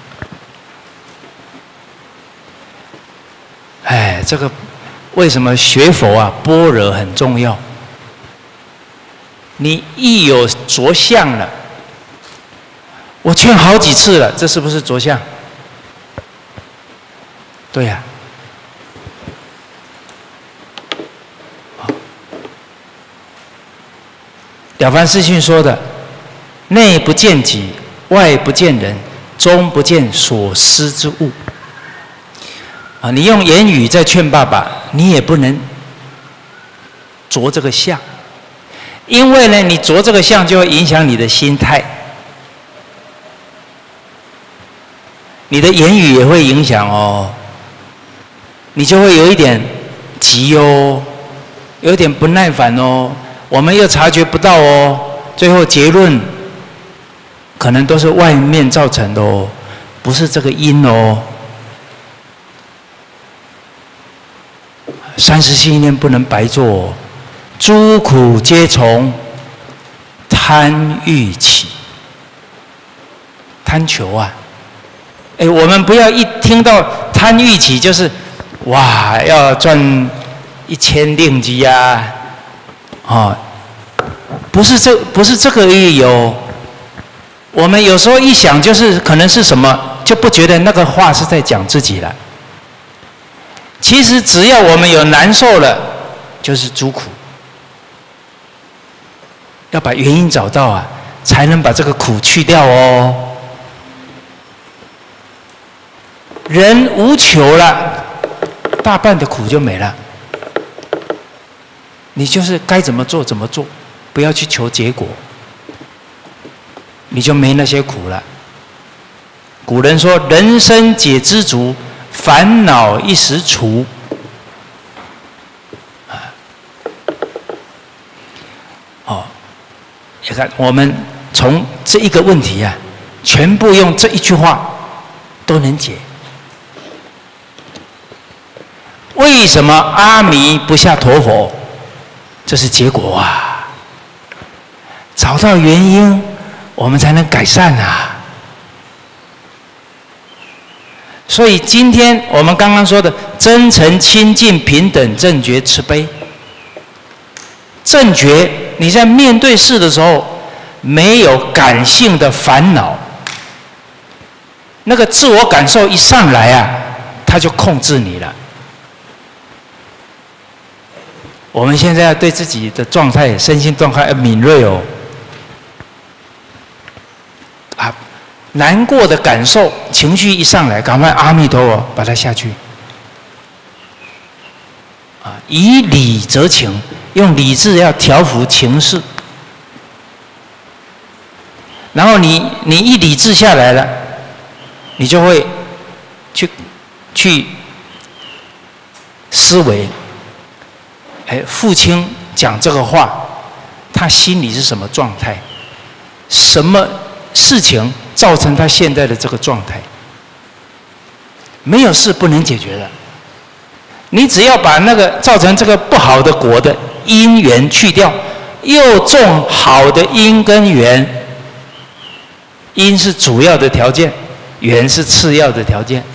这个为什么学佛般若很重要？你一有着相了，我劝好几次了，这是不是着相？对呀。了凡四训说的，内不见己，外不见人，中不见所思之物。你用言语在劝爸爸，你也不能着这个相，因为呢，你着这个相就会影响你的心态，你的言语也会影响你就会有一点急有一点不耐烦我们又察觉不到最后结论可能都是外面造成的不是这个因30系念不能白做诸苦皆从贪欲起，贪求我们不要一听到贪欲起就是哇要赚1000令吉不是这个意义我们有时候一想就是可能是什么，就不觉得那个话是在讲自己了。其实只要我们有难受了，就是诸苦。要把原因找到才能把这个苦去掉人无求了，大半的苦就没了。你就是该怎么做怎么做，不要去求结果，你就没那些苦了。古人说：“人生解知足，烦恼一时除。”你看，我们从这一个问题全部用这一句话都能解。为什么阿弥不下陀佛？这是结果找到原因，我们才能改善所以今天我们刚刚说的真诚、亲近、平等、正觉、慈悲，正觉，你在面对事的时候没有感性的烦恼，那个自我感受一上来它就控制你了。我们现在要对自己的状态、身心状态要敏锐难过的感受、情绪一上来，赶快阿弥陀佛把它下去。以理则情，用理智要调伏情势。然后你一理智下来了，你就会去思维。父亲讲这个话，他心里是什么状态？什么事情造成他现在的这个状态？ 没有事不能解决的。你只要把那个造成这个不好的果的因缘去掉，又种好的因跟缘。因是主要的条件，缘是次要的条件。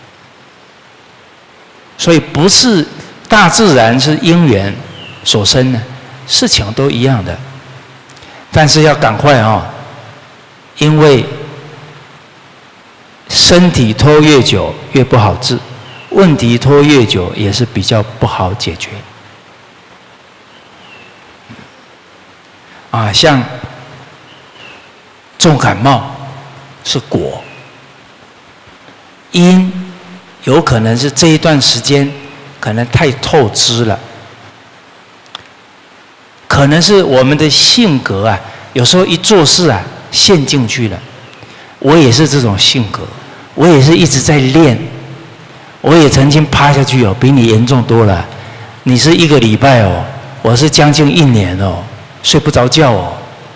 所以不是大自然是因缘所生的，事情都一样的。但是要赶快因为身体拖越久越不好治，问题拖越久也是比较不好解决。像重感冒是果，因有可能是这一段时间可能太透支了，可能是我们的性格有时候一做事陷进去了。我也是这种性格，我也是一直在练，我也曾经趴下去比你严重多了。你是1个礼拜我是将近1年睡不着觉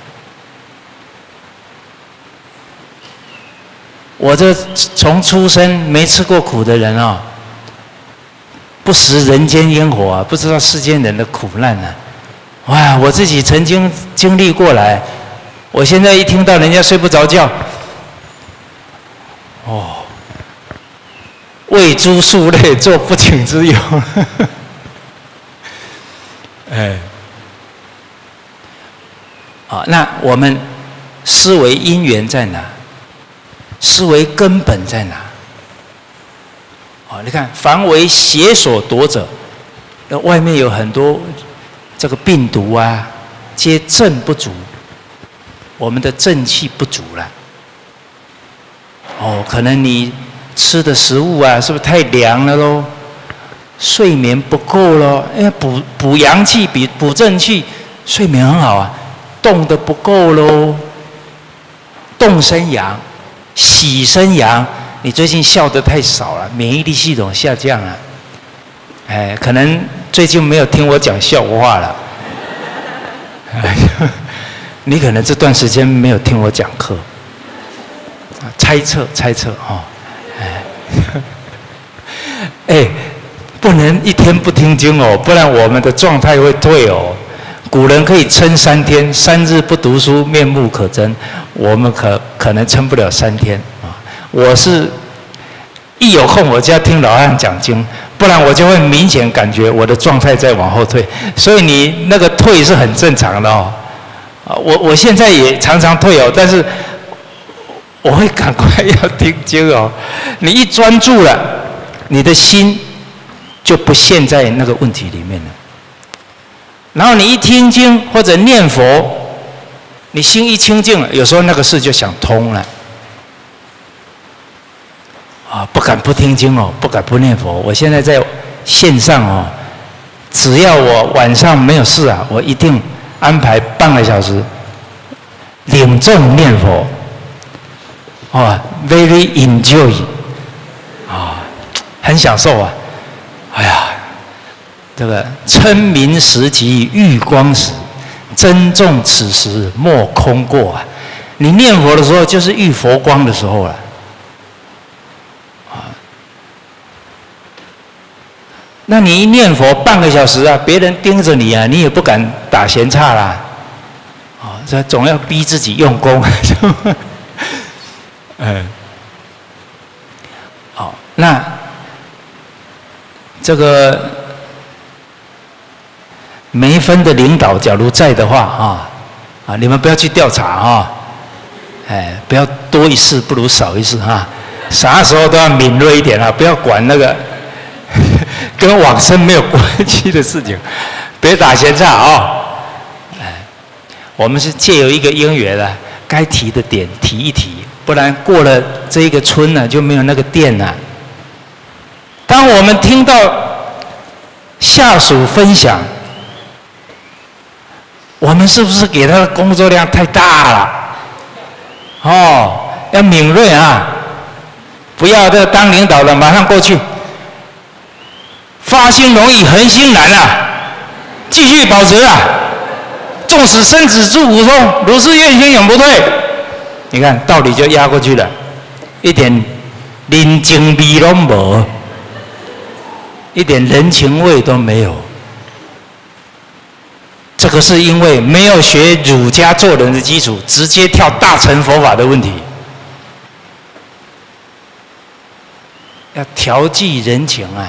我这从出生没吃过苦的人不食人间烟火不知道世间人的苦难哇！我自己曾经经历过来，我现在一听到人家睡不着觉，喂猪畜类做不请之友。那我们思维因缘在哪？思维根本在哪？你看，凡为邪所夺者，那外面有很多这个病毒皆正不足，我们的正气不足了。可能你吃的食物是不是太凉了咯？睡眠不够咯？因为补阳气比补正气，睡眠很好动得不够咯。动生阳，喜生阳。你最近笑得太少了，免疫力系统下降了。可能最近没有听我讲笑话了。你可能这段时间没有听我讲课。猜测不能一天不听经不然我们的状态会退古人可以撑3天，3日不读书，面目可憎。我们可能撑不了3天我是一有空我就要听老汉讲经，不然我就会明显感觉我的状态在往后退。所以你那个退是很正常的我现在也常常退但是我会赶快要听经你一专注了，你的心就不陷在那个问题里面了。然后你一听经或者念佛，你心一清净了，有时候那个事就想通了。不敢不听经不敢不念佛。我现在在线上只要我晚上没有事我一定安排半个小时领众念佛。very enjoy 很享受这个称名时即遇光时，珍重此时莫空过你念佛的时候就是遇佛光的时候了。那你一念佛半个小时别人盯着你你也不敢打闲岔啦。这总要逼自己用功。那这个梅分的领导假如在的话你们不要去调查不要多一事不如少一事啥时候都要敏锐一点不要管那个跟往生没有关系的事情，别打闲岔我们是借由一个因缘该提的点提一提，不然过了这一个村就没有那个店了。当我们听到下属分享，我们是不是给他的工作量太大了？要敏锐不要这当领导的马上过去。发心容易，恒心难继续保持纵使生死诸苦中，如是愿心永不退。你看道理就压过去了，一点人情味都没，一点人情味都没有。这个是因为没有学儒家做人的基础，直接跳大乘佛法的问题。要调剂人情啊，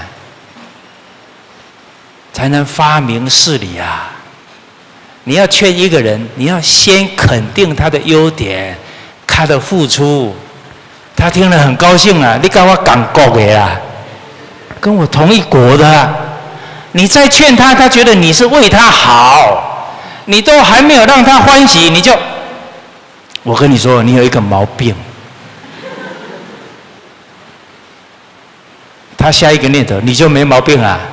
才能发明事理啊。你要劝一个人，你要先肯定他的优点，他的付出，他听了很高兴啊。你跟我港国的啊，跟我同一国的啊，你再劝他，他觉得你是为他好，你都还没有让他欢喜，你就，我跟你说，你有一个毛病。他下一个念头，你就没毛病啊。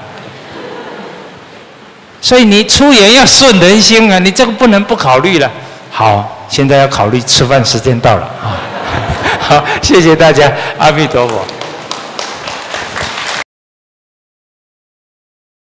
所以你出言要顺人心啊，你这个不能不考虑了。好，现在要考虑吃饭时间到了啊。好，谢谢大家，阿弥陀佛。